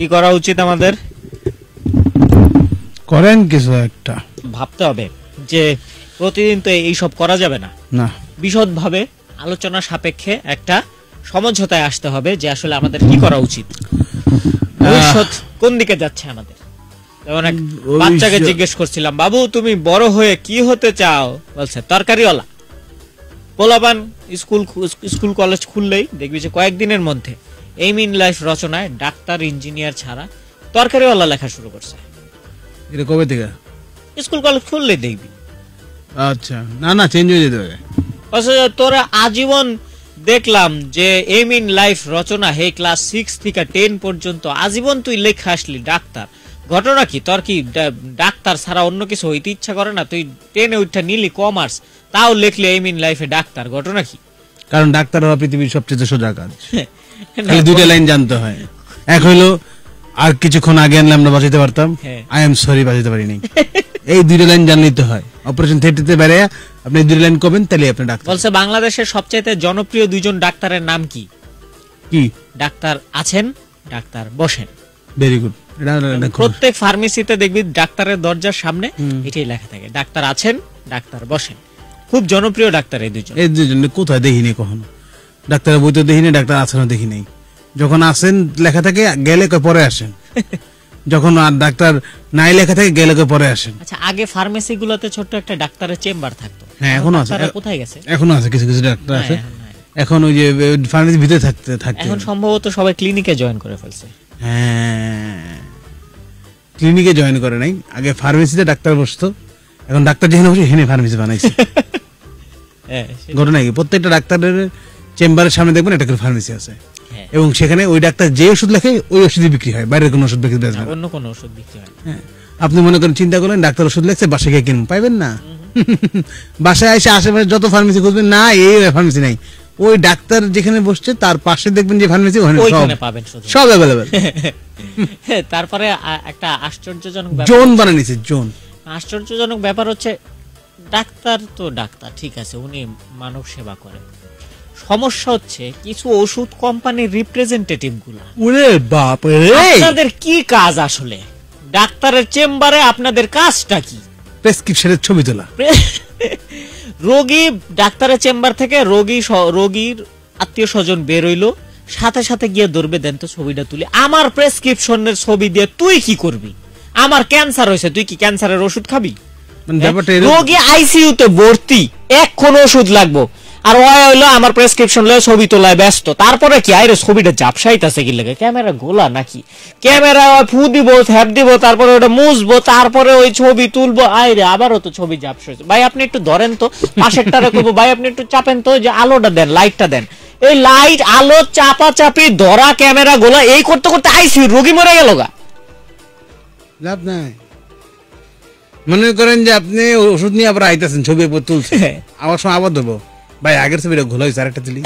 কি করা উচিত আমাদের? করেন কিছু একটা, ভাবতে হবে যে প্রতিদিন তো এই সব করা যাবে না, না বিশদভাবে আলোচনা সাপেক্ষে একটা সমঝোতায় আসতে হবে যে আসলে আমাদের কি করা উচিত, ভবিষ্যৎ কোন দিকে যাচ্ছে আমাদের। যেমন এক বাচ্চাকে জিজ্ঞেস করছিলাম, বাবু তুমি বড় হয়ে কি হতে চাও? বলছে তরকারিওয়ালা। পোলাপান স্কুল কলেজ খুললেই দেখবি যে কয়েকদিনের মধ্যে এইম ইন লাইফ রচনায় ডাক্তার ইঞ্জিনিয়ার ছাড়া তরকারিওয়ালা লেখা শুরু করছে। এটা কবে থেকে? স্কুল কলেজ খুললেই দেখবি। আচ্ছা, না না চেঞ্জ হয়ে যেতে পারে। তোরা আজীবন দেখলাম যে এইম ইন লাইফ রচনা হে ক্লাস 6 থেকে 10 পর্যন্ত আজীবন তুই লেখা আসলি ডাক্তার। ঘটনা কি? তোর কি ডাক্তার ছাড়া অন্য কিছু হইতে ইচ্ছা করে না? তুই 10-এ উঠা নিলি কমার্স, তাও লিখলি এইম ইন লাইফে ডাক্তার। ঘটনা কি? কারণ ডাক্তার হওয়া পৃথিবীর সবচেয়ে সোজা কাজ। খালি দুইটা লাইন জানতে হয়। এক হইলো আর কিছুক্ষণ আগে আনলে আমরা বাঁচাতে পারতাম, আই এম সরি বাঁচাতে পারিনি। এই দুইটা লাইন জানলেই তো হয়। অপারেশন থিয়েটারে বেরে আপনি দুইটা লাইন কবেন তাহলে আপনি ডাক্তার। বলছে বাংলাদেশের সবচেয়ে জনপ্রিয় দুইজন ডাক্তারের নাম কি? কি? ডাক্তার আছেন, ডাক্তার বসেন। Very good. প্রত্যেক ফার্মেসিতে দেখবি ডাক্তারের দরজার সামনে এটাই লেখা থাকে, ডাক্তার আছেন, ডাক্তার বসেন। খুব জনপ্রিয় ডাক্তার এই দুইজন। এই দুইজন কোথায় দেখিনি কখনো, ডাক্তারের বই তো দেখিনি, ডাক্তার আছেনও দেখি নাই। যখন আসেন লেখা থাকে গেলে পরে আসেন, যখন আর ডাক্তার নাই লেখা থাকে গেলে পরে আসেন। আচ্ছা, আগে ফার্মেসি গুলোতে ছোট্ট একটা ডাক্তারের চেম্বার থাকতো। হ্যাঁ এখনো আছে। কোথায় গেছে? এখনো আছে, কিছু কিছু ডাক্তার আছে এখন ওই যে ফার্মেসির ভিতরে থাকতে। এখন সম্ভবত সবাই ক্লিনিকে জয়েন করে ফেলছে। হ্যাঁ, ক্লিনিকে জয়েন করে নাই, আগে ফার্মেসিতে ডাক্তার বসতো, এখন ডাক্তার যেখানে বসে সেখানে ফার্মেসি বানাইছে। ঘটনা কি? প্রত্যেকটা ডাক্তারের চেম্বারের সামনে দেখবেন একটা করে ফার্মেসি আছে, এবং সেখানে ওই ডাক্তার যে ওষুধ লেখে ওই ওষুধই বিক্রি হয়, বাইরের কোনো ওষুধ বিক্রি হয় না, অন্য কোনো ওষুধ বিক্রি হয় না। আপনি মনে করেন চিন্তা করলেন ডাক্তার ওষুধ লেখছে, বাসায় গিয়ে কিনবেন, পাইবেন না। বাসায় এসে আশেপাশে যত ফার্মেসি খুঁজবেন, না এই ফার্মেসি নাই, ওই ডাক্তার যেখানে বসছে তার পাশে দেখবেন যে ফার্মেসি, ওখানে পাবেন সব অ্যাভেলেবল। তারপরে একটা আশ্চর্যজনক জোন বানিয়ে নিছে, জোন। আশ্চর্যজনক ব্যাপার হচ্ছে ডাক্তার তো ডাক্তার, ঠিক আছে, উনি মানব সেবা করেন। সমস্যা হচ্ছে কিছু ওষুধ কোম্পানির রিপ্রেজেন্টেটিভ গুলা, ওরে বাপ রে, আপনাদের কি কাজ আসলে? ডাক্তারের চেম্বারে আপনাদের কাজটা কি? প্রেসক্রিপশনের ছবি তোলা। রোগী ডাক্তারের চেম্বার থেকে রোগীর আত্মীয় স্বজন বের হইলো, সাথে সাথে গিয়ে ধরবে, দেন তো ছবিটা তুলে। আমার প্রেসক্রিপশনের ছবি দিয়ে তুই কি করবি? আমার ক্যান্সার হয়েছে, তুই কি ক্যান্সারের ওষুধ খাবি? রোগী আইসিইউতে ভর্তি, এখন ওষুধ লাগবো, আর ওই হইলো আমার প্রেসক্রিপশন লয়ে ছবি তোলায় ব্যস্ত। তারপরে কি আইরে ছবিটা জাপসাইতাছে কি লাগে? ক্যামেরা গোলা নাকি? ক্যামেরা ফু দিব, হ্যাপ দিব, তারপরে ওটা মুছবো, তারপরে ওই ছবি তুলবো, আইরে আবারও তো ছবি জাপসাইছে। ভাই আপনি একটু ধরেন তো, পাশেরটারে করবো, ভাই আপনি একটু চাপেন তো, যে আলোটা দেন, লাইটটা দেন। এই লাইট আলো চাপা চাপি ধরা ক্যামেরা গোলা এই করতে করতে আইসিইউ রোগী মরে গেল গা। লাভ নাই। মনে করেন যে আপনি ওষুধ নিয়ে আবার আইতেছেন, ছবি তুলছেন, আবার সময় আবার দেবো, ভাই আগের ছবিটা ঘোলা হয়েছে আরেকটা দিলি,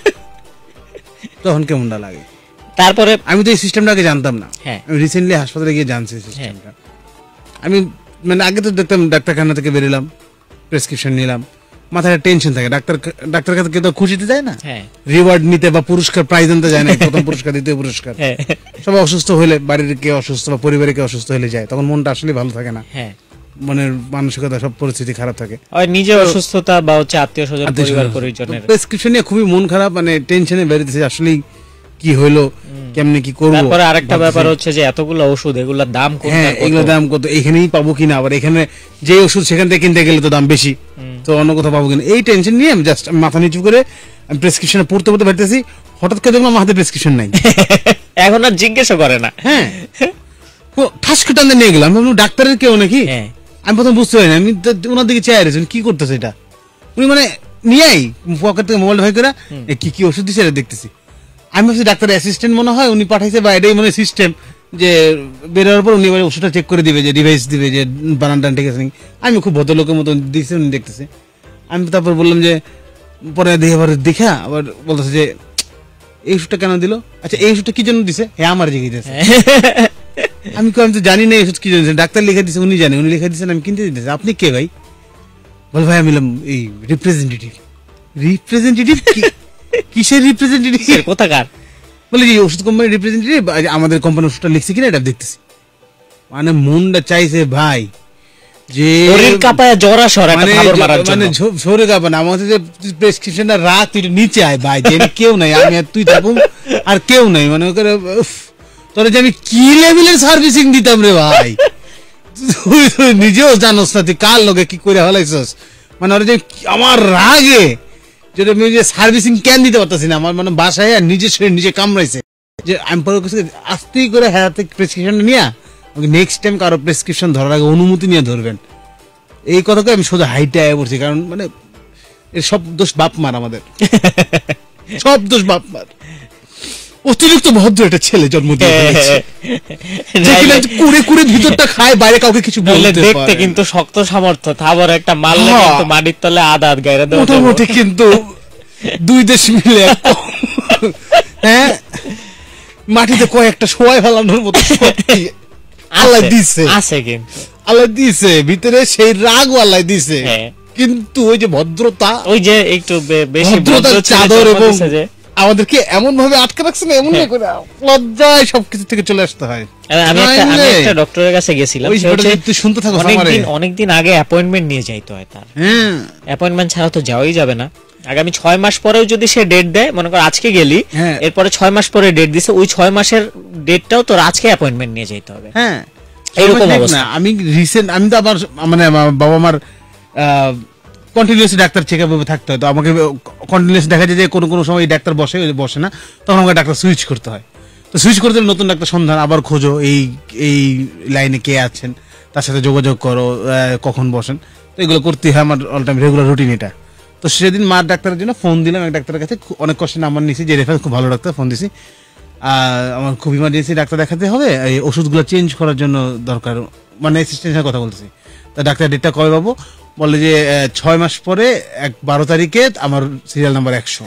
তখন কেমনটা লাগে? তারপরে আমি তো এই সিস্টেমটা আগে জানতাম না, আমি রিসেন্টলি হাসপাতালে গিয়ে জানছি সিস্টেমটা। আমি মানে আগে তো দেখতাম ডাক্তারখানা থেকে বেরোলাম, প্রেসক্রিপশন নিলাম, মাথায় টেনশন থাকে, ডাক্তার কাছে কেউ খুশিতে যায় না, রিওয়ার্ড নিতে বা পুরস্কার প্রাইজ আনতে যায় না, প্রথম পুরস্কার দ্বিতীয় পুরস্কার। সবাই অসুস্থ হলে, বাড়ির কেউ অসুস্থ বা পরিবারের কেউ অসুস্থ হলে যায়, তখন মনটা আসলে ভালো থাকে না, মনের মানসিকতা সব পরিস্থিতি খারাপ থাকে, নিজের অসুস্থতা বা হচ্ছে আত্মীয় স্বজন পরিবার পরিজনের প্রেসক্রিপশন নিয়ে খুবই মন খারাপ, মানে টেনশনে বেরিয়েছে আসলে কি হইলো, কেমনে কি করবো। তারপরে আরেকটা ব্যাপার হচ্ছে যে এতগুলো ওষুধ, এগুলোর দাম কত? এগুলোর দাম কত, এখানেই পাবো কিনা, আবার এখানে যে ওষুধ সেখান থেকে কিনতে গেলে তো দাম বেশি, তো অন্য কোথাও পাবো কিনা, এই টেনশন নিয়ে আমি জাস্ট মাথা নিচু করে আমি প্রেসক্রিপশনে পড়তে ভাবতেছি, হঠাৎ করে দেখলাম হাতে প্রেসক্রিপশন নাই। এখন আর জিজ্ঞাসা করে না, ঠাস করে টানতে নিয়ে গেলাম, ডাক্তারের কেউ নাকি, আমি প্রথম বুঝতে পারিনি, আমি ওনার দিকে চেয়ে রয়েছেন কি করতেছে এটা, উনি মানে নিয়েই পকেট থেকে মোবাইল ভাই করে কি কি ওষুধ দিচ্ছে এটা দেখতেছি, আমি ভাবছি ডাক্তারের অ্যাসিস্ট্যান্ট মনে হয়, উনি পাঠাইছে বা এটাই মনে সিস্টেম যে বেরোর পর উনি ওষুধটা চেক করে দিবে, যে ডিভাইস দিবে যে বানান টান ঠিক আছে নাকি। আমি খুব ভদ্রলোকের মতন দিচ্ছি, উনি দেখতেছে। আমি তারপর বললাম যে পরে দেখে আবার দেখা আবার বলতেছে যে এই ওষুধটা কেন দিল, আচ্ছা এই ওষুধটা কি জন্য দিছে, হ্যাঁ আমার জিজ্ঞেস দিতেছে। আমি তো জানি না এই ওষুধ কি জন্য ডাক্তার লিখে দিচ্ছে, উনি জানে, উনি লিখে দিচ্ছেন, আমি কিনতে দিতেছি। আপনি কে ভাই? বল ভাই আমি এই রিপ্রেজেন্টেটিভ। রিপ্রেজেন্টেটিভ কিসের রিপ্রেজেন্টেটিভ? কোথাকার? বলে যে ওষুধ কোম্পানির রিপ্রেজেন্টেটিভ আমাদের কোম্পানির ওষুধটা লিখছে কিনা এটা দেখতেছি। মানে মনটা চাইছে ভাই যে শরীর কাঁপায় জ্বর আসর একটা খবর মারার জন্য, মানে শরীর কাঁপা না, আমাদের যে প্রেসক্রিপশনটা রাখ তুই নিচে আয় ভাই, যে কেউ নাই, আমি আর তুই থাকুম আর কেউ নাই, মানে ওকে তোরা যে আমি কি লেভেলের সার্ভিসিং দিতাম রে ভাই, তুই নিজেও জানোস না তুই কার লগে কি করে হলাইছস। মানে ওরা যে আমার রাগে যেটা আমি যে সার্ভিসিং কেন দিতে পারতেছি না, আমার মানে বাসায় আর নিজের শরীর নিজে কামড়াইছে, যে আমি পরে আস্তেই করে হাতে প্রেসক্রিপশনটা নিয়ে আমাকে নেক্সট টাইম কারো প্রেসক্রিপশন ধরার আগে অনুমতি নিয়ে ধরবেন, এই কথাকে আমি সোজা হাইটে আয় পড়ছি। কারণ মানে এর সব দোষ বাপ মার, আমাদের সব দোষ বাপ মার। অতিরিক্ত ভদ্র একটা ছেলে জন্ম দিয়েছে, কুড়ে কুড়ে ভিতরটা খায়, বাইরে কাউকে কিছু বলতে দেখতে কিন্তু শক্ত সামর্থ্য, তারপর একটা মারলে কিন্তু মাটির তলে আদাত গায়রা দেওয়া মোটামুটি, কিন্তু দুই দেশ মিলে হ্যাঁ মাটিতে কয়েকটা শোয়াই ফেলানোর মতো আল্লাহ দিছে, আছে কিন্তু আল্লাহ দিছে ভিতরে সেই রাগ আল্লাহ দিছে, কিন্তু ওই যে ভদ্রতা, ওই যে একটু বেশি ভদ্রতার চাদর এবং আমাদেরকে এমন ভাবে আটকে রাখছে না, এমন করে লজ্জায় সবকিছু থেকে চলে আসতে হয়। আমি একটা ডক্টরের কাছে গেছিলাম, শুনতে থাকো, অনেকদিন আগে অ্যাপয়েন্টমেন্ট নিয়ে যাইতে হয় তার, অ্যাপয়েন্টমেন্ট ছাড়া তো যাওয়াই যাবে না। আগামী 6 মাস পরেও যদি সে ডেট দেয়, মনে কর আজকে গেলি, এরপরে 6 মাস পরে ডেট দিছে, ওই 6 মাসের ডেটটাও তোর আজকে অ্যাপয়েন্টমেন্ট নিয়ে যেতে হবে। হ্যাঁ এরকম অবস্থা। আমি রিসেন্ট, আমি তো আমার মানে বাবা মার কন্টিনিউয়াসলি ডাক্তার চেক আপে থাকতে হয়, তো আমাকে কন্টিনিউয়াসলি দেখা যায় যে কোনো সময় ডাক্তার বসে না, তখন আমাকে ডাক্তার সুইচ করতে হয়। তো সুইচ করতে নতুন ডাক্তার সন্ধান, আবার খোঁজো এই লাইনে কে আছেন, তার সাথে যোগাযোগ করো, কখন বসেন, তো এগুলো করতে হয় আমার অল টাইম রেগুলার রুটিন এটা। তো সেদিন মার ডাক্তারের জন্য ফোন দিলাম এক ডাক্তারের কাছে, অনেক কষ্টে নাম্বার নিয়েছি, যে রেফারেন্স খুব ভালো ডাক্তার, ফোন দিছি আমার খুব ইমার্জেন্সি ডাক্তার দেখাতে হবে, এই ওষুধগুলো চেঞ্জ করার জন্য দরকার, মানে অ্যাসিস্ট্যান্টের কথা বলতেছি। তা ডাক্তার ডেটটা কবে পাবো, বলে যে 6 মাস পরে 12 তারিখে আমার সিরিয়াল নাম্বার 100।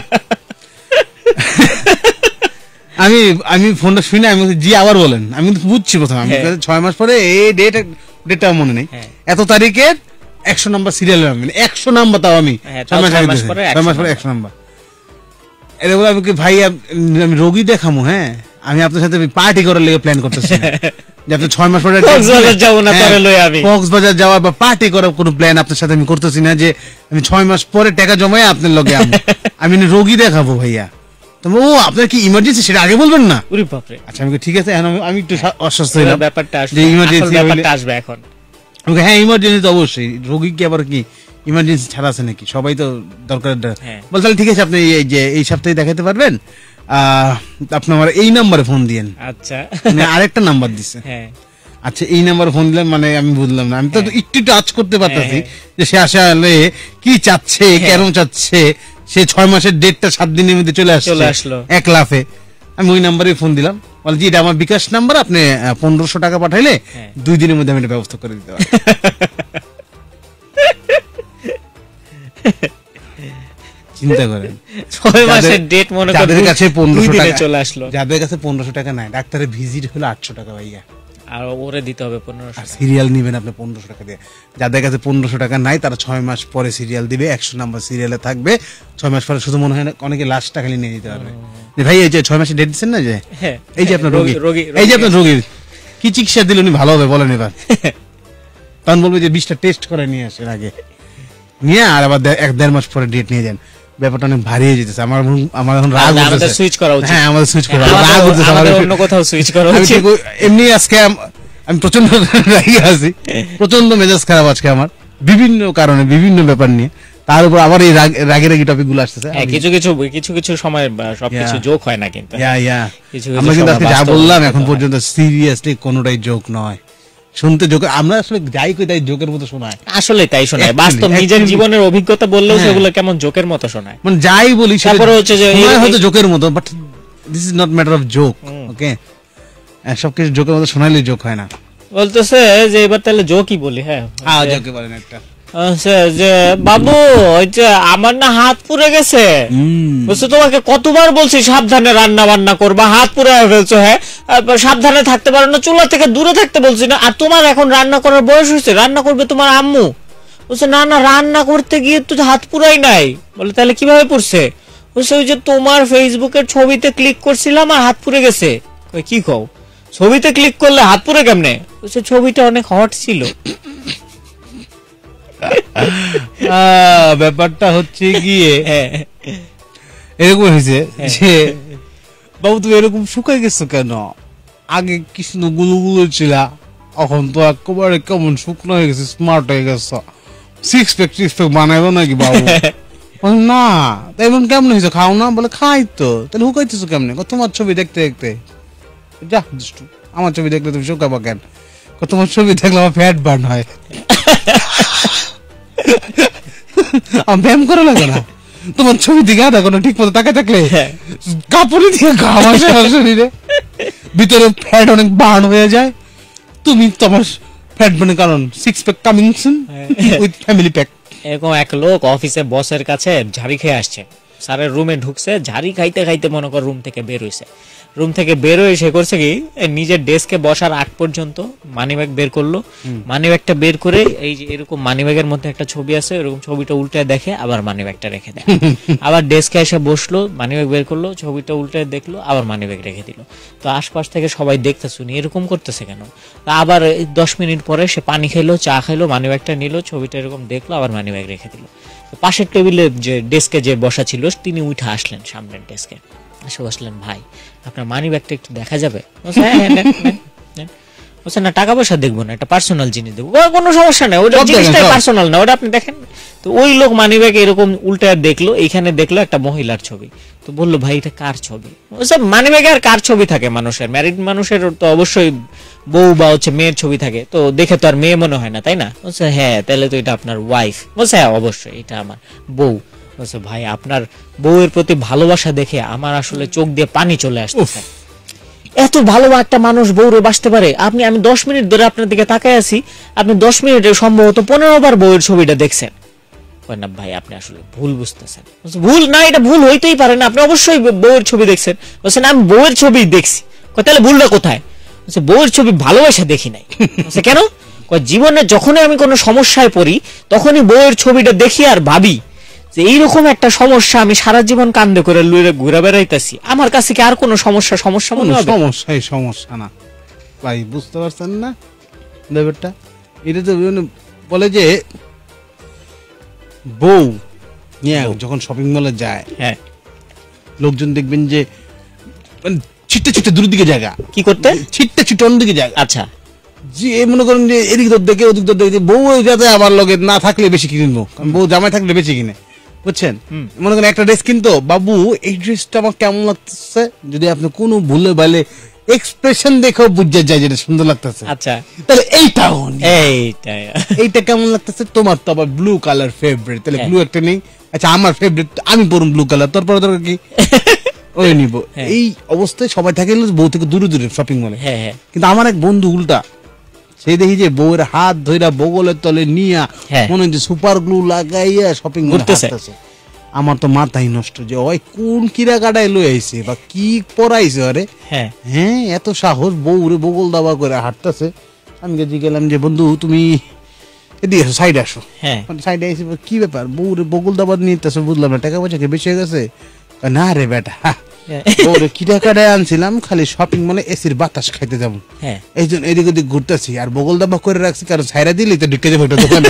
আমি ফোনটা শুনে আমি জি আবার বলেন, আমি বুঝছি প্রথমে, আমি 6 মাস পরে এই ডেটটা মনে নেই, এত তারিখে 100 নাম্বার সিরিয়াল, 100 নাম্বার, তাও আমি 6 মাস পরে 100 নাম্বার। এটা বলে আমি ভাই আমি রোগী দেখামো, হ্যাঁ আমি আপনার সাথে পার্টি করার লেগে প্ল্যান করতেছি, যে আপনি 6 মাস পরে কক্সবাজার যাওয়া বা পার্টি করার কোনো প্ল্যান আপনার সাথে আমি করতেছি না, যে আমি 6 মাস পরে টাকা জমাই আপনার লগে আমি রোগী দেখাবো ভাইয়া। ও আপনার কি ইমার্জেন্সি সেটা আগে বলবেন না? আচ্ছা আমি ঠিক আছে, আমি একটু অস্বস্ত হইলাম, যে ইমার্জেন্সি আসবে এখন। হ্যাঁ ইমার্জেন্সি তো অবশ্যই, রোগী কি আবার কি ইমার্জেন্সি ছাড়া আছে নাকি, সবাই তো দরকার বলতে, ঠিক আছে আপনি এই সপ্তাহে দেখাতে পারবেন, আপনি আমার এই নাম্বারে ফোন দিয়েন। আচ্ছা আরেকটা নাম্বার দিছে, আচ্ছা এই নাম্বারে ফোন দিলাম, মানে আমি বুঝলাম না, আমি তো একটু টাচ করতে পারতেছি যে সে আসলে কি চাচ্ছে, কেন চাচ্ছে, সে 6 মাসের ডেটটা 7 দিনের মধ্যে চলে আসলো এক লাফে। আমি ওই নাম্বারে ফোন দিলাম, বলে জি এটা আমার বিকাশ নাম্বার, আপনি 1500 টাকা পাঠাইলে 2 দিনের মধ্যে আমি এটা ব্যবস্থা করে দিতে পারি। চিন্তা করেন, 6 মাসের ডেট মনে করেন যাদের কাছে 1500 টাকা চলে আসলো, যাদের কাছে 1500 টাকা নাই, ডাক্তারের ভিজিট হলো 800 টাকা ভাইয়া, আর ওরে দিতে হবে 1500, সিরিয়াল নিবেন আপনি 1500 টাকা দিয়ে। যাদের কাছে 1500 টাকা নাই তারা 6 মাস পরে সিরিয়াল দিবে, 100 নাম্বার সিরিয়ালে থাকবে, 6 মাস পরে শুধু মনে হয় অনেকে লাস্ট টাকা নিয়ে নিতে পারবে, যে ভাই এই যে 6 মাসে ডেট দিচ্ছেন না, যে এই যে আপনার রোগী, এই যে আপনার রোগীর কি চিকিৎসা দিলে উনি ভালো হবে বলেন এবার, তখন বলবে যে 20টা টেস্ট করে নিয়ে আসেন আগে, নিয়ে আর আবার 1-1.5 মাস পরে ডেট নিয়ে যান। ব্যাপারটা অনেক ভারী হয়ে যেতেছে, আমার এখন রাগ উঠতেছে, আমাদের সুইচ করা উচিত, হ্যাঁ আমাদের সুইচ করা, রাগ উঠতেছে, আমাদের অন্য কোথাও সুইচ করা উচিত। এমনি আজকে আমি প্রচন্ড রাগি আছি, প্রচন্ড মেজাজ খারাপ আজকে আমার, বিভিন্ন কারণে বিভিন্ন ব্যাপার নিয়ে, তার উপর আবার এই রাগি টপিক গুলো আসতেছে। কিছু সময় সবকিছু জোক হয় না, কিন্তু আমরা কিন্তু আজকে যা বললাম এখন পর্যন্ত সিরিয়াসলি কোনোটাই জোক নয়, শুনতে জোক, আমরা আসলে যাই কই তাই জোকের মতো শোনায়, আসলে তাই শোনায়, বাস্তব নিজের জীবনের অভিজ্ঞতা বললেও সেগুলো কেমন জোকের মতো শোনায়, মানে যাই বলি তারপরে হচ্ছে যে হয়তো জোকের মতো, but this is not matter of joke, okay সবকিছু জোকের মতো শোনাইলে জোক হয় না। বলতেছে যে এবার তাহলে জোকই বলি, হ্যাঁ জোকে বলেন একটা, যে বাবু ওই যে আমার না হাত পুড়ে গেছে, বুঝছো, তোমাকে কতবার বলছি সাবধানে রান্না বান্না করবা, হাত পুড়ে ফেলছো, হ্যাঁ সাবধানে থাকতে পারো না, চুলা থেকে দূরে থাকতে বলছি না, আর তোমার এখন রান্না করার বয়স হয়েছে, রান্না করবে তোমার আম্মু, বলছে না রান্না করতে গিয়ে তো হাত পুরাই নাই, বলে তাহলে কিভাবে পড়ছে, বলছে ওই যে তোমার ফেসবুকের ছবিতে ক্লিক করছিলাম আর হাত পুড়ে গেছে। কি কও, ছবিতে ক্লিক করলে হাত পুড়ে কেমনে? বলছে ছবিটা অনেক হট ছিল। ব্যাপারটা হচ্ছে গিয়ে এরকম হয়েছে যে বাবু তুমি এরকম শুকাই গেছো কেন? আগে কৃষ্ণ গুলো ছিল, এখন তো একেবারে কেমন শুকনো হয়ে গেছে, স্মার্ট হয়ে গেছো, সিক্স প্যাক বানাইবো নাকি বাবু? না এমন কেমন হয়েছে, খাও না? বলে খাই তো। তাহলে হুকাইতেছো কেমনে? তোমার ছবি দেখতে দেখতে। যা দুষ্টু, আমার ছবি দেখলে তুমি শুকাবা কেন? তোমার ছবি দেখলে আমার ফ্যাট বার্ন হয়। আমার ব্যায়াম করা লাগে না, তোমার ছবি দিকে আধা কোনো ঠিক মতো তাকে থাকলে কাপড়ে দিয়ে ঘাম আসে আমার শরীরে, ভিতরে ফ্যাট অনেক বার্ন হয়ে যায়। তুমি তোমার ফ্যাট বার্নের কারণ six pack coming soon with family pack. এরকম এক লোক অফিসে বসের কাছে ঝাড়ি খেয়ে আসছে, স্যারের রুমে ঢুকছে, ঝাড়ি খাইতে খাইতে মনে কর রুম থেকে বের হইছে। রুম থেকে বের হয়ে সে করছে কি, নিজের ডেস্কে বসার আগ পর্যন্ত মানিব্যাগ বের করলো। মানিব্যাগটা বের করে এই যে এরকম মানিব্যাগের মধ্যে একটা ছবি আছে, এরকম ছবিটা উল্টে দেখে আবার মানিব্যাগটা রেখে দেয়। আবার ডেস্কে এসে বসলো, মানিব্যাগ বের করলো, ছবিটা উল্টে দেখলো, আবার মানিব্যাগ রেখে দিল। তো আশপাশ থেকে সবাই দেখতে শুনি এরকম করতেছে কেন। আবার 10 মিনিট পরে সে পানি খাইলো, চা খাইলো, মানিব্যাগটা নিল, ছবিটা এরকম দেখলো, আবার মানিব্যাগ রেখে দিল। পাশের টেবিলে যে ডেস্কে যে বসা ছিল তিনি উঠে আসলেন সামনের ডেস্কে, এসে বসলেন, ভাই আপনার মানি ব্যাগটা একটু দেখা যাবে? বলছে না টাকা পয়সা দেখবো না, একটা পার্সোনাল জিনিস দেখবো। কোনো সমস্যা নেই, ওটা জিনিসটাই পার্সোনাল না, ওটা আপনি দেখেন। তো ওই লোক মানি ব্যাগ এরকম উল্টে দেখলো, এইখানে দেখলো একটা মহিলার ছবি। তো বললো ভাই এটা কার ছবি? বলছে মানি ব্যাগে আর কার ছবি থাকে মানুষের? ম্যারিড মানুষের তো অবশ্যই বউ বা হচ্ছে মেয়ের ছবি থাকে, তো দেখে তো আর মেয়ে মনে হয় না, তাই না? বলছে হ্যাঁ, তাহলে তো এটা আপনার ওয়াইফ। বলছে হ্যাঁ অবশ্যই এটা আমার বউ। বলছে ভাই আপনার বউয়ের প্রতি ভালোবাসা দেখে আমার আসলে চোখ দিয়ে পানি চলে আসছে। এত ভালো একটা মানুষ বউরে বাসতে পারে? আমি 10 মিনিট ধরে আপনার দিকে তাকায় আছি, আপনি 10 মিনিটে সম্ভবত 15 বার বউয়ের ছবিটা দেখছেন। না ভাই আপনি আসলে ভুল বুঝতেছেন। ভুল না, এটা ভুল হইতেই পারে না, আপনি অবশ্যই বউয়ের ছবি দেখছেন। বলছেন আমি বউয়ের ছবি দেখছি। তাহলে ভুলটা কোথায়? বউয়ের ছবি ভালোবাসা দেখি নাই। কেন? জীবনে যখনই আমি কোনো সমস্যায় পড়ি তখনই বউয়ের ছবিটা দেখি আর ভাবি যে এইরকম একটা সমস্যা আমি সারা জীবন কান্দে করে লুয়ে ঘুরে বেড়াইতেছি, আমার কাছে কি আর কোনো সমস্যা মনে হবে? সমস্যা না ভাই, বুঝতে পারছেন না ব্যাপারটা? এটা তো বলে যে বউ যখন শপিং মলে যায়, হ্যাঁ, লোকজন দেখবেন যে ছিটতে ছিটতে দূরের দিকে জায়গা কি করতে, ছিটতে ছিটতে অন্যদিকে জায়গা। আচ্ছা, যে মনে করেন যে এদিক দর দেখে ওদিক দর দেখে, বউ যাতে আমার লগে না থাকলে বেশি কিনবো, বউ জামাই থাকলে বেশি কিনে, বুঝছেন? মনে করেন একটা ড্রেস কিনতো, বাবু এই ড্রেসটা আমার কেমন লাগতেছে, যদি আপনি কোনো ভুলে বাইলে এক্সপ্রেশন দেখেও বুঝে যায় যেটা সুন্দর লাগতেছে, আচ্ছা তাহলে এইটা কেমন লাগতেছে, তোমার তো আবার ব্লু কালার ফেভারিট, তাহলে ব্লু একটা নেই, আচ্ছা আমার ফেভারিট আমি পরুন ব্লু কালার, তোর পরে দরকার কি ওই নিব। এই অবস্থায় সবাই থাকে বউ থেকে দূরে দূরে শপিং মলে। কিন্তু আমার এক বন্ধু উল্টা, সেই দেখি যে বউয়ের হাত ধইরা বগলের তলে নিয়া মনে হচ্ছে সুপার গ্লু লাগাইয়া শপিং করতেছে। আমার তো মাথাই নষ্ট যে ওই কোন কিরা কাটায় লই আইছে বা কি পরাইছে আরে। হ্যাঁ এত সাহস, বউরে বগল দাবা করে হাঁটতেছে। আমি গেলাম যে বন্ধু তুমি এদিকে আসো, সাইডে আসো। সাইডে এসে কি ব্যাপার, বউরে বগল দাবা নিতেছো, বুঝলাম না, টাকা পয়সা কি বেশি হয়ে গেছে? না রে বেটা, ওরে কিরা কাটায় আনছিলাম খালি শপিং মলে এসির বাতাস খাইতে যাবো, এই জন্য এদিক ওদিক ঘুরতেছি, আর বগল দাবা করে রাখছি, কারণ ছাইরা দিলি তো ঢুকে যাবো একটা দোকানে।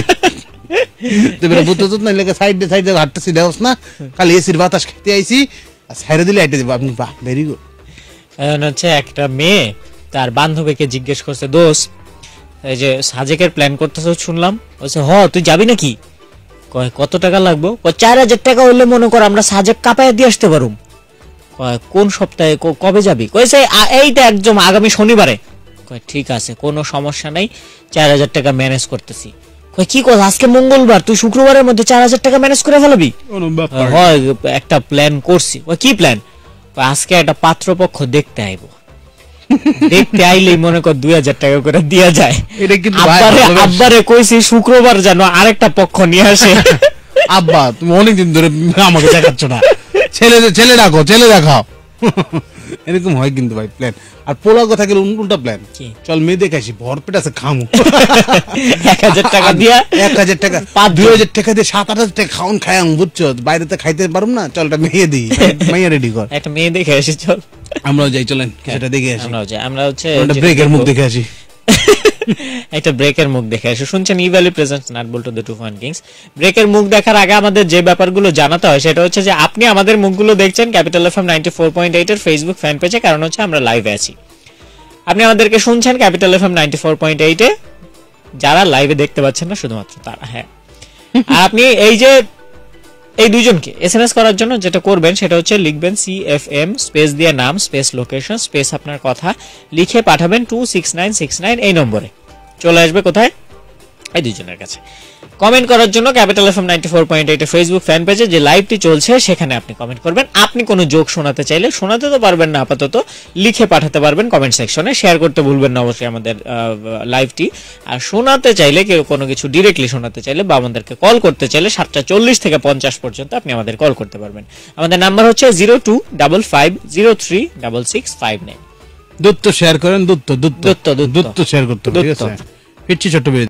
সাইডে সাইডে হাঁটতেছি, দেওস না খালি এসির বাতাস খাইতে আইছি, আর ছাইরা দিলে হাইটে যাবো। আপনি বাহ, ভেরি গুড। হচ্ছে একটা মেয়ে তার বান্ধবীকে জিজ্ঞেস করছে, দোষ এই যে সাজেকের প্ল্যান করতেছ শুনলাম, বলছে হ তুই যাবি নাকি? কত টাকা লাগবে? 4000 টাকা হইলে মনে কর আমরা সাজেক কাপায় দিয়ে আসতে পারুম। কোন সপ্তাহে, কবে যাবি? কইছে এইটা একদম আগামী শনিবারে। ঠিক আছে কোনো সমস্যা নাই, 4000 টাকা ম্যানেজ করতেছি। কি কথা, আজকে মঙ্গলবার, তুই শুক্রবারের মধ্যে 4000 টাকা ম্যানেজ করে ফেলাবি? হয় একটা প্ল্যান করছি। কি প্ল্যান? আজকে একটা পাত্রপক্ষ দেখতে আইব, দেখতে আইলেই মনে কর 2000 টাকা করে দিয়া যায়। আব্বারে কইছি শুক্রবার যেন আরেকটা পক্ষ নিয়ে আসে। আব্বা তুমি অনেকদিন ধরে আমাকে দেখাচ্ছ না, ছেলে রাখো, ছেলে দেখাও। এরকম হয় কিন্তু ভাই প্ল্যান। আর পোলার কথা গেলে উল্টা প্ল্যান, কি? চল মেয়ে দেখে আসি, ভরপেট আছে খামু। 1,000 টাকা দিয়া 1,000 টাকা, 2,000 টাকা দিয়ে 7-8,000 টাকা খাওন খায়াম, বুঝছো? বাইরে তো খাইতে পারুম না, চল একটা মেয়ে দিই, মাইয়া রেডি কর। একটা মেয়ে দেখে আসি, চল আমরাও যাই, চলেন সেটা দেখে আসি। আমরা হচ্ছে ব্রেকের মুখ দেখে আসি। একটা ব্রেকের মুখ দেখে আসি। শুনছেন E valley presents nut Boltu the two fun kings. ব্রেকের মুখ দেখার আগে আমাদের যে ব্যাপারগুলো জানাতে হয় সেটা হচ্ছে যে আপনি আমাদের মুখগুলো দেখছেন ক্যাপিটাল এফএম 94.8 এর ফেসবুক ফ্যান পেজে, কারণ হচ্ছে আমরা লাইভে আছি। আপনি আমাদেরকে শুনছেন ক্যাপিটাল এফএম 94.8 এ, যারা লাইভে দেখতে পাচ্ছেন না শুধুমাত্র তারা। হ্যাঁ, আর আপনি এই দুইজনকে এসএমএস করার জন্য যেটা করবেন সেটা হচ্ছে লিখবেন CFM স্পেস দিয়ে নাম স্পেস লোকেশন স্পেস আপনার কথা, লিখে পাঠাবেন 26969 এই নম্বরে। চলে আসবে কোথায়? এই দুইজনের কাছে। কমেন্ট করার জন্য ক্যাপিটাল এফএম 94.8 এর ফেসবুক ফ্যান পেজে যে লাইভটি চলছে সেখানে আপনি কমেন্ট করবেন। আপনি কোনো জোক শোনাতে চাইলে, শোনাতে তো পারবেন না আপাতত, লিখে পাঠাতে পারবেন কমেন্ট সেকশনে। শেয়ার করতে ভুলবেন না অবশ্যই আমাদের লাইভটি। আর শোনাতে চাইলে, কেউ কোনো কিছু ডিরেক্টলি শোনাতে চাইলে বা আমাদেরকে কল করতে চাইলে 7:40 থেকে 50 পর্যন্ত আপনি আমাদের কল করতে পারবেন। আমাদের নাম্বার হচ্ছে 0255036659। দূরত্ব শেয়ার করেন, দূরত্ব শেয়ার করতে হবে, ঠিক আছে? ফিরছি ছোট্ট বিরতি।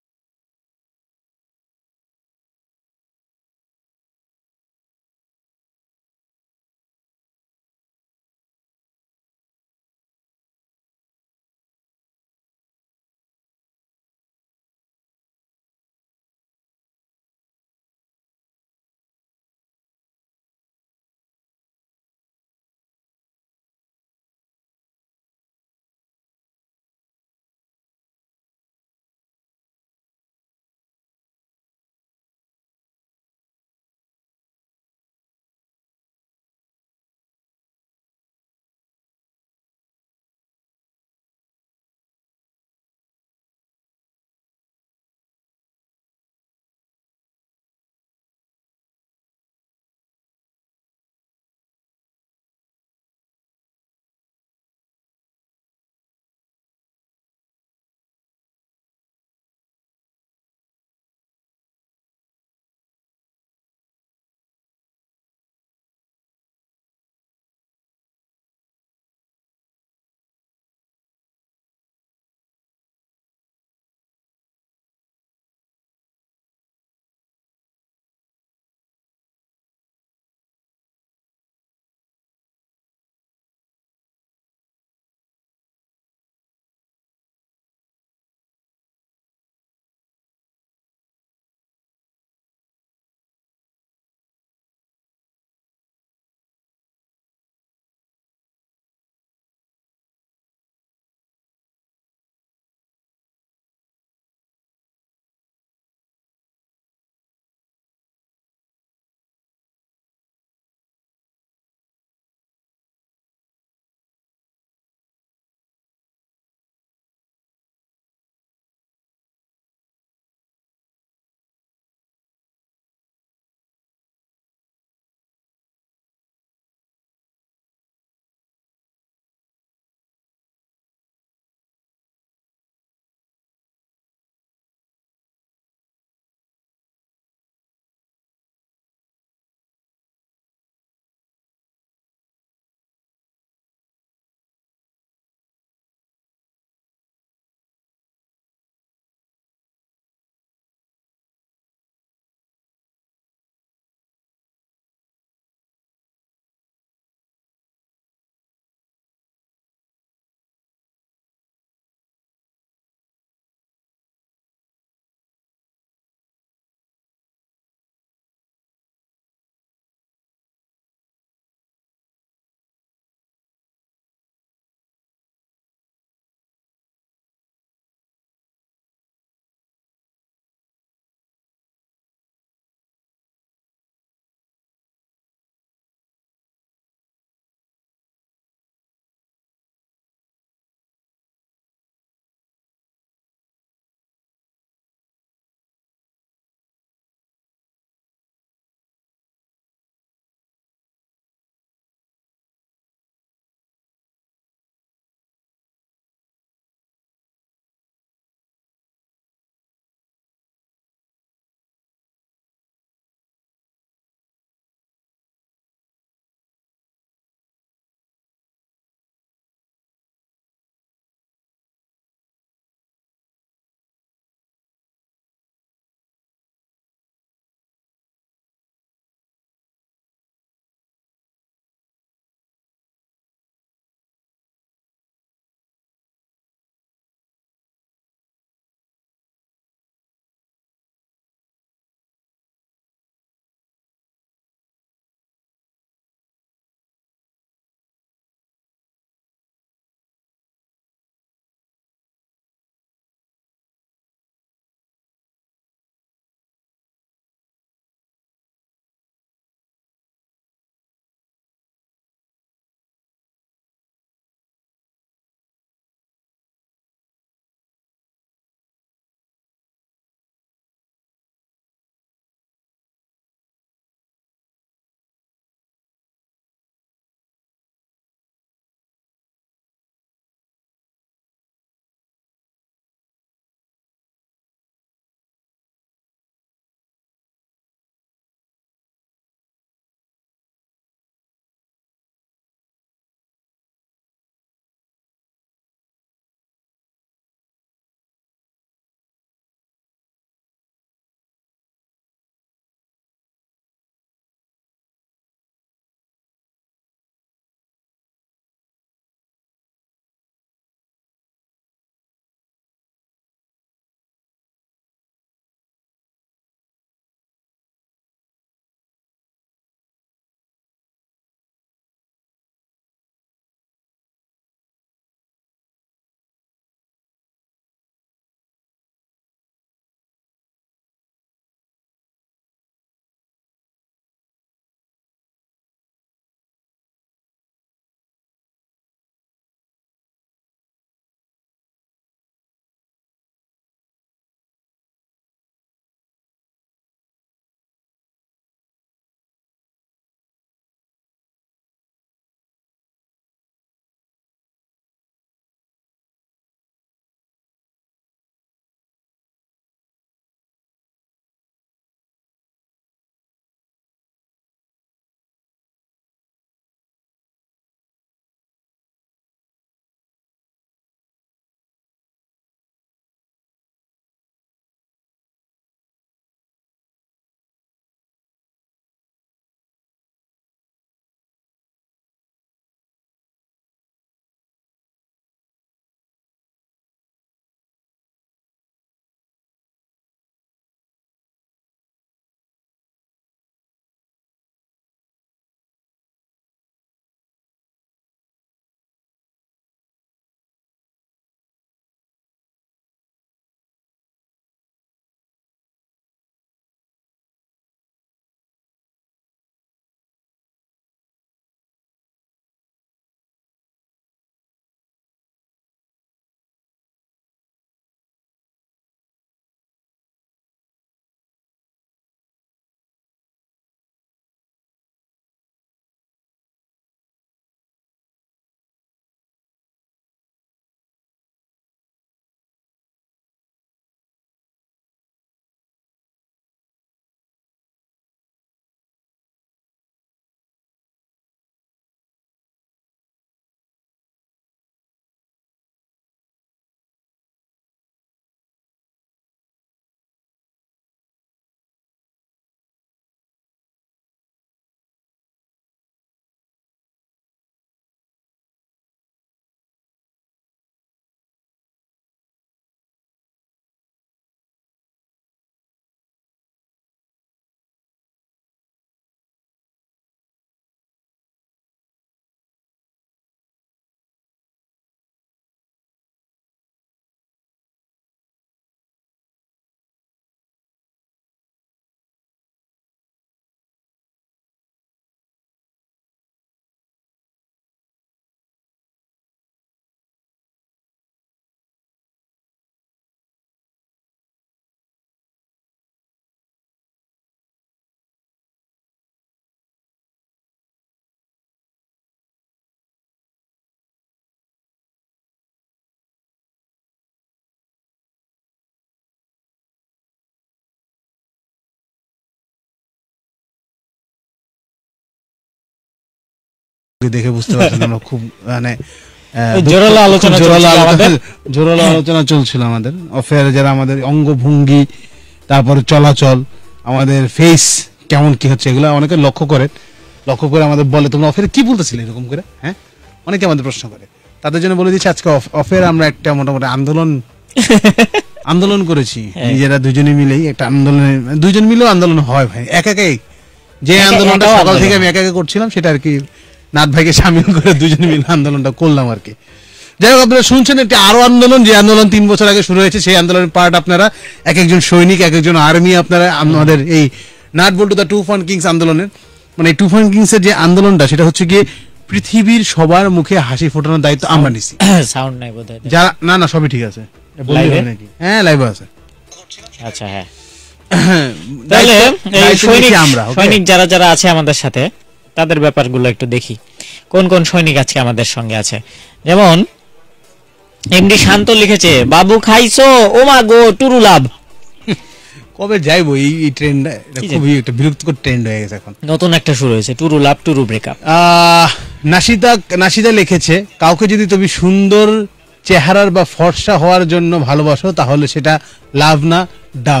দেখে বুঝতে পারছেন আমরা খুব মানে জোরালো আলোচনা চলছিল আমাদের অফেয়ারে, যারা আমাদের অঙ্গভঙ্গি, তারপরে চলাচল, আমাদের ফেস কেমন কি হচ্ছে, এগুলো অনেকে লক্ষ্য করে আমাদের বলে তোমরা অফেয়ারে কি বলতেছিলে এরকম করে। হ্যাঁ, অনেকে আমাদের প্রশ্ন করে, তাদের জন্য বলে দিচ্ছি আজকে অফেয়ারে আমরা একটা মোটামুটি আন্দোলন করেছি নিজেরা দুজনে মিলেই একটা আন্দোলনে, দুজন মিলেও আন্দোলন হয় ভাই, একাই যে আন্দোলনটা সকাল থেকে আমি একা করছিলাম সেটা আর কি নাথ ভাইকে সামিল করে দুজনে মিলে আন্দোলনটা করলাম আর কি। যাই হোক, আপনারা শুনছেন একটি আরো আন্দোলন, যে আন্দোলন 3 বছর আগে শুরু হয়েছে, সেই আন্দোলনের পার্ট আপনারা, এক একজন সৈনিক, এক একজন আর্মি, আপনারা আমাদের এই নাট বল্টু দ্য টুফান কিংস আন্দোলনের, মানে এই টুফান কিংস এর যে আন্দোলনটা সেটা হচ্ছে গিয়ে পৃথিবীর সবার মুখে হাসি ফোটানোর দায়িত্ব আমরা নিছি। সাউন্ড নাই বোধহয়, যারা না সবই ঠিক আছে, হ্যাঁ লাইভ আছে। আচ্ছা, হ্যাঁ, তাহলে এই সৈনিক যারা যারা আছে আমাদের সাথে তাদের ব্যাপারগুলো একটু দেখি, কোন কোন সৈনিক আজকে আমাদের সঙ্গে আছে। যেমন এমডি শান্ত লিখেছে, বাবু খাইছো, ও মা গো টুরু লাভ। কবে যাইবো এই ট্রেন্ডটা, এটা খুবই একটা বিরক্তিকর ট্রেন্ড হয়ে গেছে এখন, নতুন একটা শুরু হয়েছে, true love true breakup. Nashida লিখেছে, কাউকে যদি তুমি সুন্দর চেহারার বা ফর্সা হওয়ার জন্য ভালোবাসো তাহলে সেটা লাভ না ডাভ।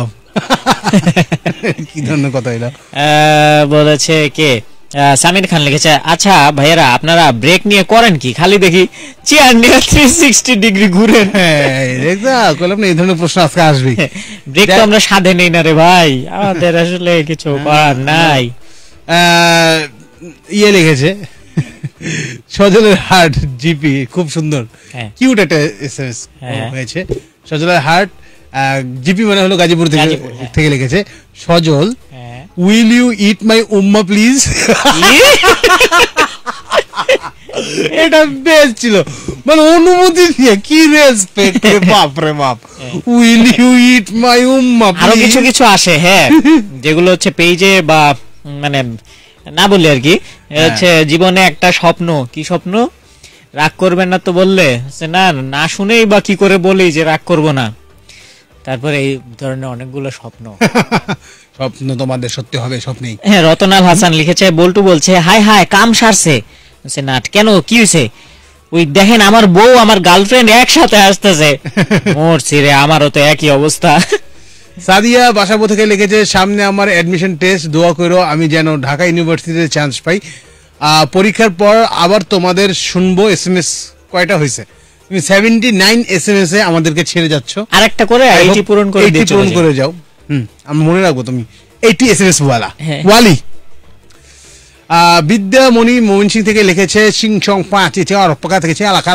কি ধরনের কথা এলো। বলেছে কে, সামির খান লিখেছে, আচ্ছা ভাইয়েরা আপনারা ব্রেক নিয়ে করেন কি? খালি দেখি চেয়ার নিয়ে 360 ডিগ্রি ঘুরে। এই ধরনের প্রশ্ন আজকে আসবে। ব্রেক তো আমরা সাধে নেই না রে ভাই, আমাদের আসলে কিছু করার নাই। ইয়ে লিখেছে, সজলের হার্ট জিপি, খুব সুন্দর কিউট একটা এসএমএস হয়েছে। সজলের হার্ট জিপি মানে হলো গাজীপুর থেকে লিখেছে, সজল will you it my Umma please. এটা বেস্ট ছিল, মানে অনুমতি দিয়ে কি রেসপেক্ট, বাপ রে বাপ। Will you it my Umma please. আরো কিছু কিছু আসে, হ্যাঁ, যেগুলো হচ্ছে পেজে বা মানে না বলি আর কি, হচ্ছে জীবনে একটা স্বপ্ন, কি স্বপ্ন, রাগ করবেন না তো বললে না না শুনেই বা কি করে বলি যে রাগ করব না। তারপরে এই ধরনের অনেকগুলো স্বপ্ন তোমাদের সত্যি হবে স্বপ্নেই। হ্যাঁ, রতনাল হাসান লিখেছে, বল্টু বলছে, হাই হাই কাম সারছে নাট, কেন কি হয়েছে? ওই দেখেন আমার বউ আমার গার্লফ্রেন্ড একসাথে আসতেছে, মরছি রে, আমারও তো একই অবস্থা। সাদিয়া বাসাবো থেকে লিখেছে, সামনে আমার অ্যাডমিশন টেস্ট, দোয়া করো আমি যেন ঢাকা ইউনিভার্সিটিতে চান্স পাই। পরীক্ষার পর আবার তোমাদের শুনবো। এসএমএস কয়টা হয়েছে? তুমি 79 এসএমএস এ আমাদেরকে ছেড়ে যাচ্ছ, আরেকটা করে 80 পূরণ করে যাও। আমি মনে রাখবো তুমি 80 এসএমএস ওয়ালি। বিদ্যামণি মোমিন সিং থেকে লিখেছে, সিং চং 5 থেকে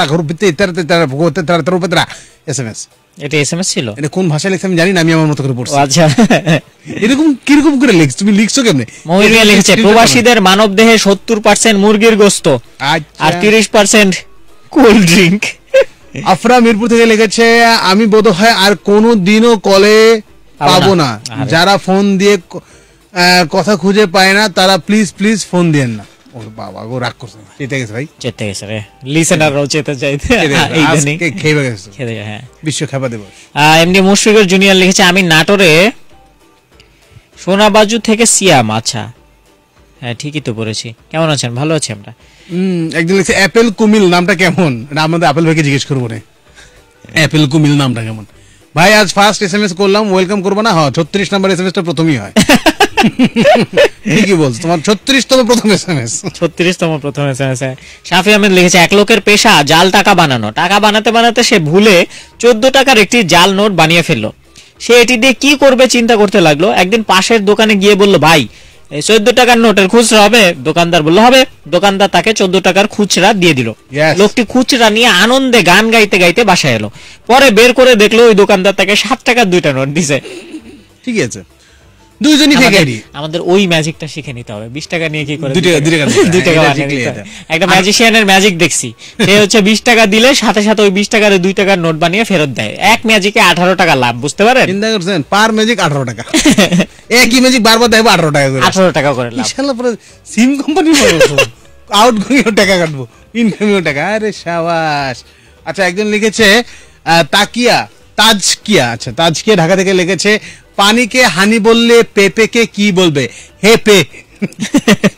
এসএমএস। এটা এসএমএস ছিল, এটা কোন ভাষায় লিখছে আমি জানি না, আমি আমার মতো করে পড়ছি। আচ্ছা, এরকম কিরকম করে লিখছ তুমি? লিখছো কেমনে? মহিলা লিখেছে, প্রবাসীদের মানব দেহে 70% মুরগির গোশত আর 30% কোল্ড ড্রিঙ্ক। আফরা মিরপুর থেকে লিখেছে, আমি বোধহয় আর কোনো দিনও কলে পাবো না, যারা ফোন দিয়ে কথা খুঁজে পায় না তারা প্লিজ ফোন দিয়েন না। ওর বাবা গো রাগ করছে, চেতে গেছে ভাই, চেতে গেছে রে, লিসেনাররাও চেতে চাইতে আজকে খেয়ে গেছে। হ্যাঁ, বিশ্ব খেপা দিবস। এমডি মুশফিকুর জুনিয়র লিখেছে, আমি নাটোরে সোনাবাজু থেকে সিয়াম। আচ্ছা, হ্যাঁ ঠিকই তো পড়েছি। কেমন আছেন? ভালো আছি আমরা। একদিন লিখছে, অ্যাপেল কুমিল নামটা কেমন? আমাদের আপেল ভাইকে জিজ্ঞেস করবো না, অ্যাপেল কুমিল নামটা কেমন। ভাই আজ ফার্স্ট এসএমএস করলাম, ওয়েলকাম করবো না? হ্যাঁ, 36 নম্বর এসএমএসটা প্রথমেই হয়। ঠিকই বলছো, তোমার 36তম প্রথম এসএমএস। 36তম প্রথম এসএমএস। শাফি আহমেদ লিখেছে, এক লোকের পেশা জাল টাকা বানানো। টাকা বানাতে বানাতে সে ভুলে 14 টাকার একটি জাল নোট বানিয়ে ফেললো। সে এটি দিয়ে কি করবে চিন্তা করতে লাগলো। একদিন পাশের দোকানে গিয়ে বলল, ভাই 14 টাকার নোটের খুচরা হবে? দোকানদার বলল হবে। দোকানদার তাকে 14 টাকার খুচরা দিয়ে দিল। লোকটি খুচরা নিয়ে আনন্দে গান গাইতে গাইতে বাসায় এলো। পরে বের করে দেখলো ওই দোকানদার তাকে 7 টাকার 2টা নোট দিছে। ঠিক আছে, দুইজনই ফেকারি। আমাদের ওই ম্যাজিকটা শিখে নিতে হবে। 20 টাকা নিয়ে কি করে 2 টাকা একটা ম্যাজিশিয়ানের ম্যাজিক দেখছি, সে হচ্ছে 20 টাকা দিলে সাথে সাথে ওই 20 টাকার 2 টাকার নোট বানিয়ে ফেরত দেয়। এক ম্যাজিকে 18 টাকা লাভ, বুঝতে পারেন? চিন্তা করছেন, পার ম্যাজিক 18 টাকা। একই ম্যাজিক বারবার দেব 18 টাকা করে, 18 টাকা করে লাভ। ইনশাআল্লাহ পরে সিম কোম্পানি আউটগোয়িং টাকা কাটবো, ইনকামিং টাকা। আরে শাবাশ। আচ্ছা, একজন লিখেছে তাজকিয়া। আচ্ছা, তাজকিয়া ঢাকা থেকে লিখেছে, পানিকে হানি বললে পেঁপেকে কি বলবে? হে পে।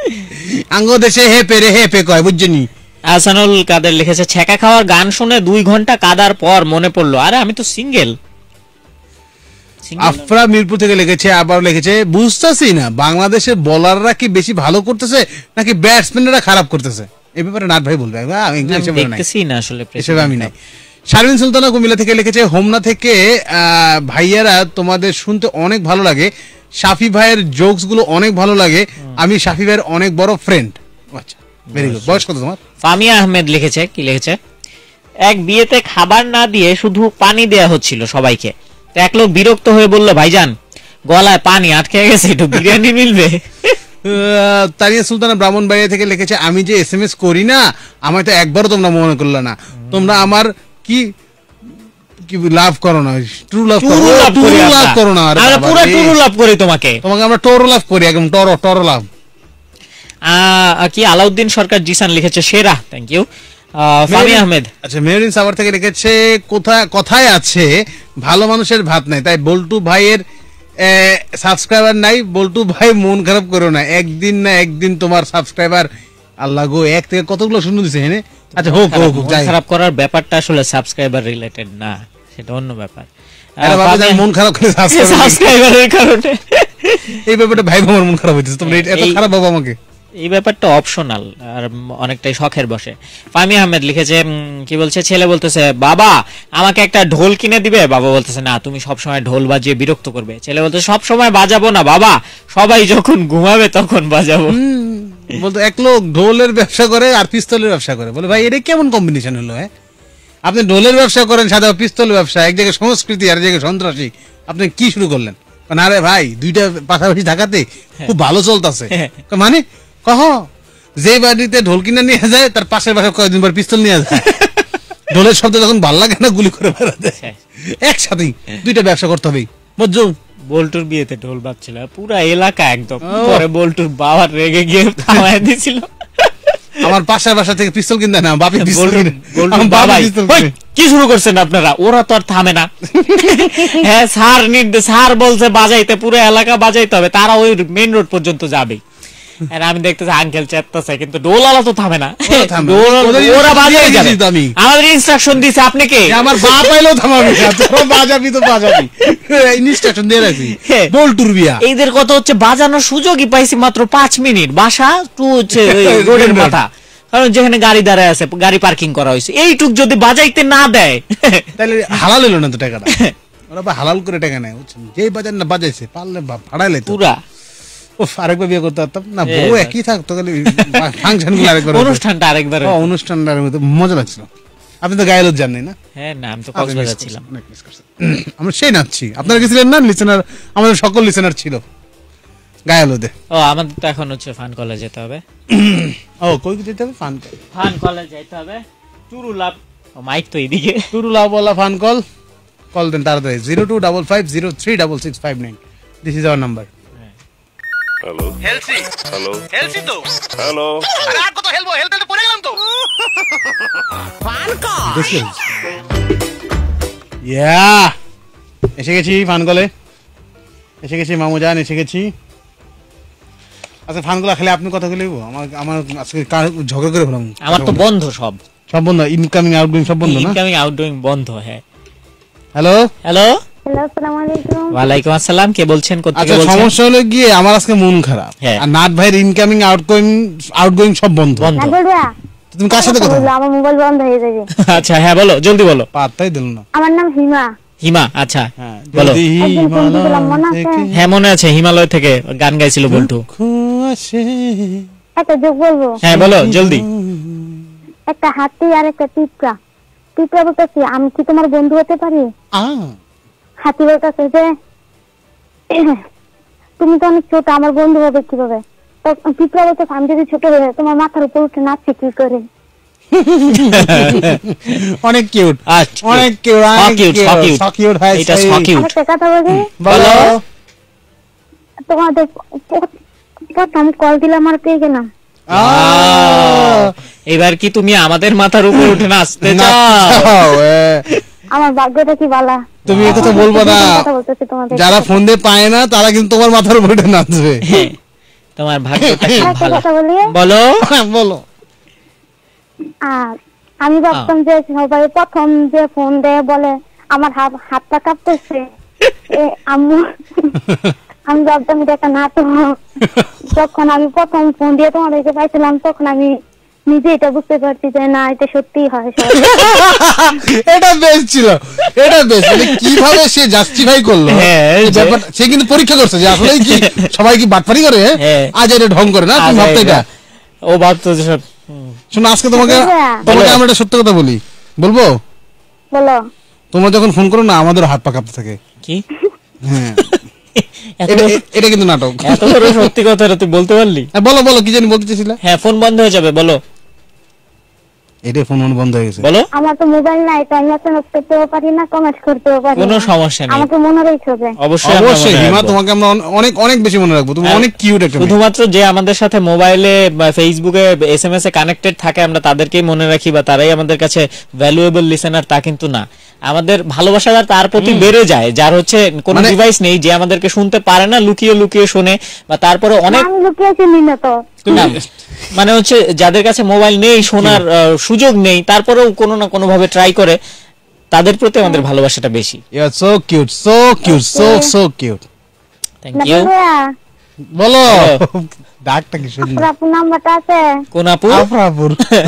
আঙ্গ দেশে হেপে রে হেপে কয় বুঝছনি। আহসানুল কাদের লিখেছে ছেঁকা খাওয়ার গান শুনে 2 ঘন্টা কাদার পর মনে পড়লো আরে আমি তো সিঙ্গেল। আফরা মিরপুর থেকে লিখেছে, আবার লিখেছে বুঝতেছি না বাংলাদেশের বোলাররা কি বেশি ভালো করতেছে নাকি ব্যাটসম্যানরা খারাপ করতেছে, এই ব্যাপারে নাট ভাই বলবে। আমি দেখতেছি না আসলে এসব আমি নাই। শারমিন সুলতানা কুমিল্লা থেকে লিখেছে হোমনা থেকে ভাইয়ারা তোমাদের শুনতে অনেক ভালো লাগে, শাফি ভাইয়ের জোকস গুলো অনেক ভালো লাগে, আমি শাফি ভাইয়ের অনেক বড় ফ্রেন্ড। আচ্ছা ভেরি গুড। বয়স কত তোমার? ফামিয়া আহমেদ লিখেছে, কি লিখেছে, এক বিয়েতে খাবার না দিয়ে শুধু পানি দেয়া হচ্ছিল সবাইকে, তো এক লোক বিরক্ত হয়ে বলল ভাইজান গলায় পানি আটকে গেছে একটু বিরিয়ানি মিলবে। তারিয়া সুলতানা ব্রাহ্মণবাড়িয়া থেকে লিখেছে আমি যে এসএমএস করি না আমায় তো একবারও তোমরা মনে করলে না, তোমরা আমার কি কি লাভ করো না, ট্রু লাভ করো না, আমরা পুরো ট্রু লাভ করি তোমাকে আমরা টোরো লাভ করি একদম টোরো লাভ। কি আলাউদ্দিন সরকার জিসান লিখেছে সেরা, থ্যাংক ইউ। ফামি আহমেদ আচ্ছা মেহরিন সাভার থেকে লিখেছে কোথায় আছে ভালো মানুষের ভাত নাই, তাই বল্টু ভাইয়ের সাবস্ক্রাইবার নাই, বল্টু ভাই মন খারাপ করো না, একদিন না একদিন তোমার সাবস্ক্রাইবার আল্লাহ গো এক থেকে কতগুলো শূন্য দিছে এনে। আচ্ছা হোক খারাপ করার ব্যাপারটা আসলে সাবস্ক্রাইবার রিলেটেড না, সেটা অন্য ব্যাপার। মন খারাপ করে সাবস্ক্রাইবারের কারণে এই ব্যাপারটা ভাই আমার মন খারাপ হইতেছে, তোমরা এত খারাপ বাবা আমাকে। এই ব্যাপারটা অপশনাল আর অনেকটাই শখের বসে। ফামি আহমেদ লিখেছে কি বলছে, ছেলে বলতেছে বাবা আমাকে একটা ঢোল কিনে দিবে, বাবা বলতেছে না তুমি সব সময় ঢোল বাজিয়ে বিরক্ত করবে, ছেলে বলতে সব সময় বাজাবো না বাবা, সবাই যখন ঘুমাবে তখন বাজাবো। বলতো এক লোক ঢোলের ব্যবসা করে আর পিস্তলের ব্যবসা করে, বলে ভাই এটা কেমন কম্বিনেশন হলো? হ্যাঁ আপনি ঢোলের ব্যবসা করেন, সাদা পিস্তলের ব্যবসা, এক জায়গায় সংস্কৃতি আর এক জায়গায় সন্ত্রাসী, আপনি কি শুরু করলেন? আরে ভাই দুইটা পাশাপাশি থাকাতে খুব ভালো চলতেছে, মানে কহ যে বাড়িতে ঢোল কিনে নিয়ে যায় তার পাশের বাসায় কয়েকদিন পর পিস্তল নিয়ে যায়, ঢোলের শব্দ যখন ভাল লাগে না গুলি করে বেড়াতে, একসাথেই দুইটা ব্যবসা করতে হবে। বুঝছো বল্টুর বিয়েতে ঢোল বাজছিল পুরা এলাকা একদম, পরে বল্টুর বাবার রেগে গিয়ে থামায় দিছিল। আমার পাশের বাসা থেকে পিস্তল কিনতে না বাপি পিস্তল কি শুরু করছেন আপনারা, ওরা তো আর থামে না। হ্যাঁ স্যার বলছে বাজাইতে, পুরো এলাকা বাজাইতে হবে, তারা ওই মেইন রোড পর্যন্ত যাবে। আমি দেখতেছি আঙ্কেল চেপতেছে কিন্তু ডোলালা তো থামে না, ওরা বাজাই যাবে। আমাদের ইনস্ট্রাকশন দিছে আপনি কে, আমার বাপ আইলেও থামাবি না, তোরা বাজাবি তো বাজাবি, ইনস্ট্রাকশন দিয়ে রাখি। বল্টুর বিয়া এইদের কথা হচ্ছে বাজানোর সুযোগই পাইছি মাত্র 5 মিনিট, বাসা টু হচ্ছে রোডের মাথা, কারণ যেখানে গাড়ি দাঁড়ায় আছে গাড়ি পার্কিং করা হয়েছে, এইটুক যদি বাজাইতে না দেয় তাহলে হালাল হলো না তো টাকাটা, ওরা হালাল করে টাকা নেয়, বুঝছেন, যেই বাজার না বাজাইছে পারলে ভাড়াইলে পুরা আরেকবার বিয়ে করতে পারতাম না, বউ একই থাকতো, ফাংশন গুলো আরেকবার, অনুষ্ঠানটা আরেকবার, অনুষ্ঠানটা মজা লাগছিল। আপনি তো গায়ে লোক জানেন না? হ্যাঁ না, আমি তো কক্সবাজার ছিলাম, আমরা সেই নাচছি, আপনারা গেছিলেন না? লিসেনার আমাদের সকল লিসেনার ছিল গায়ে লোদে। ও আমাদের তো এখন হচ্ছে ফান কলেজ যেতে হবে। ও কই যেতে হবে? ফান কলেজ যেতে হবে, টুরুলাভ মাইক তো এইদিকে, টুরুলাভ ওয়ালা ফান কল দেন তাড়াতাড়ি 0255036659, this is our number. Hello healthy, hello healthy তো, হ্যালো আরে আর কত হেলবো, হেলতে তো পড়ে গেলাম তো। ফানকল ইয়া এসে গেছি ফানকলে, এসে গেছি মামুজান, এসে গেছি। আচ্ছা ফানকলা খেলে আপনি কথা বলবো, আমার আজকে ঝগড়া করে ফেলাম। আমার তো বন্ধ, সব বন্ধ, ইনকামিং আউটগোয়িং সব বন্ধ না? ইনকামিং আউটগোয়িং বন্ধ। হ্যাঁ হ্যালো হ্যালো আসসালামু আলাইকুম। ওয়ালাইকুম আসসালাম, কে বলছেন, কোথা থেকে বলছেন? সমস্যা হলো গিয়ে আমার আজকে মন খারাপ, আর নাট ভাইয়ের ইনকামিং আউটগোয়িং সব বন্ধ। তুমি কার সাথে কথা বলো? আমার মোবাইল বন্ধ হয়ে যাবে। আচ্ছা হ্যাঁ বলো, জলদি বলো। পাত্তাই দিল না। আমার নাম হিমা। হিমা, আচ্ছা বলো। হ্যাঁ মনে আছে, হিমালয় থেকে গান গাইছিল বল্টু। একটা যোগ বলবো? হ্যাঁ বলো জলদি। একটা হাতি আর একটা পিঁপড়া, পিঁপড়া বলতেছে আমি কি তোমার বন্ধু হতে পারি? হাতি বলতেছে যে তুমি তো অনেক ছোট, আমার বন্ধু হবে কিভাবে? পিঁপড়া বলতেছে আমি যদি ছোট হয়ে তোমার মাথার উপর উঠে নাচছি কি করে? অনেক কিউট, অনেক কিউট, এটা সো কিউট। একটা কথা বলি, বলো। তোমাদের প্রথম কল দিলাম আর পেয়ে গেলাম। এবার কি তুমি আমাদের মাথার উপর উঠে নাচতে চাও? আমার ভাগ্যটা কি বালা। তুমি এই কথা বলবো না, যারা ফোন দিয়ে পায় না তারা কিন্তু তোমার মাথার উপর উঠে নাচবে। তোমার ভাগ্যটা কি আরেকটা ভালো। কথা বলি, বলো বলো। আর আমি ভাবতাম যে সবাই প্রথম যে ফোন দেয় বলে আমার হাতটা কাঁপতেছে, আম্মু আমি ভাবতাম এটা একটা নাটক। যখন আমি প্রথম ফোন দিয়ে তোমাদেরকে পাইছিলাম তখন আমি নিজে এটা বুঝতে পারছি যে না এটা সত্যিই হয়। এটা বেস্ট ছিল, এটা বেস্ট। মানে কিভাবে সে জাস্টিফাই করলো, হ্যাঁ, এই যে- ব্যাপারটা সে কিন্তু পরীক্ষা করছে যে আসলে কি সবাই কি বাটপারি করে, হ্যাঁ। আজ এটা ঢং করে না, তুমি ভাবতে এটা। ও ভাবতো যে সব শোনো আজকে তোমাকে বলো। আমরা একটা সত্য কথা বলি, বলবো? বলো। তোমরা যখন ফোন করো না আমাদের হাত পা কাঁপতে থাকে। কি হ্যাঁ, এত এটা কিন্তু নাটক। এত বড় সত্যি কথাটা তুই বলতে পারলি? হ্যাঁ, বলো বলো, কি জানি বলতে চাইছিলে? হ্যাঁ, ফোন বন্ধ হয়ে যাবে, বলো এটা ফোন বন্ধ হয়ে গেছে। বলো। আমার তো মোবাইল নাই, তো আমি SMS করতেও পারি না, কমেন্ট করতেও পারি না। কোনো সমস্যা নেই, আমাকে মনে রাখবে। অবশ্যই আমরা অবশ্যই মনে হিমা, রাখবো। তোমাকে আমরা অনেক অনেক বেশি মনে রাখবো। তুমি আর অনেক কিউট একটা মেয়ে। শুধুমাত্র যে আমাদের সাথে মোবাইলে বা ফেসবুকে SMS এ কানেক্টেড থাকে আমরা তাদেরকেই মনে রাখি বা তারাই আমাদের কাছে ভ্যালুয়েবল লিসেনার, তা কিন্তু না। আমাদের ভালোবাসাটা তার প্রতি বেড়ে যায় যার হচ্ছে কোনো মানে- ডিভাইস নেই, যে আমাদেরকে শুনতে পারে না, লুকিয়ে লুকিয়ে শুনে, বা তারপরে অনেক আমি লুকিয়ে চিনি না তো। না, মানে হচ্ছে যাদের কাছে মোবাইল নেই, শোনার সুযোগ নেই, তারপরেও কোনো না কোনো ভাবে ট্রাই করে, তাদের প্রতি আমাদের ভালোবাসাটা বেশি। You are so cute, so cute, so cute. Thank you. বলো বলো। ডাকটা কি সুন্দর। আপনার নাম্বারটা আছে? কোন আপু? আফরাপুর।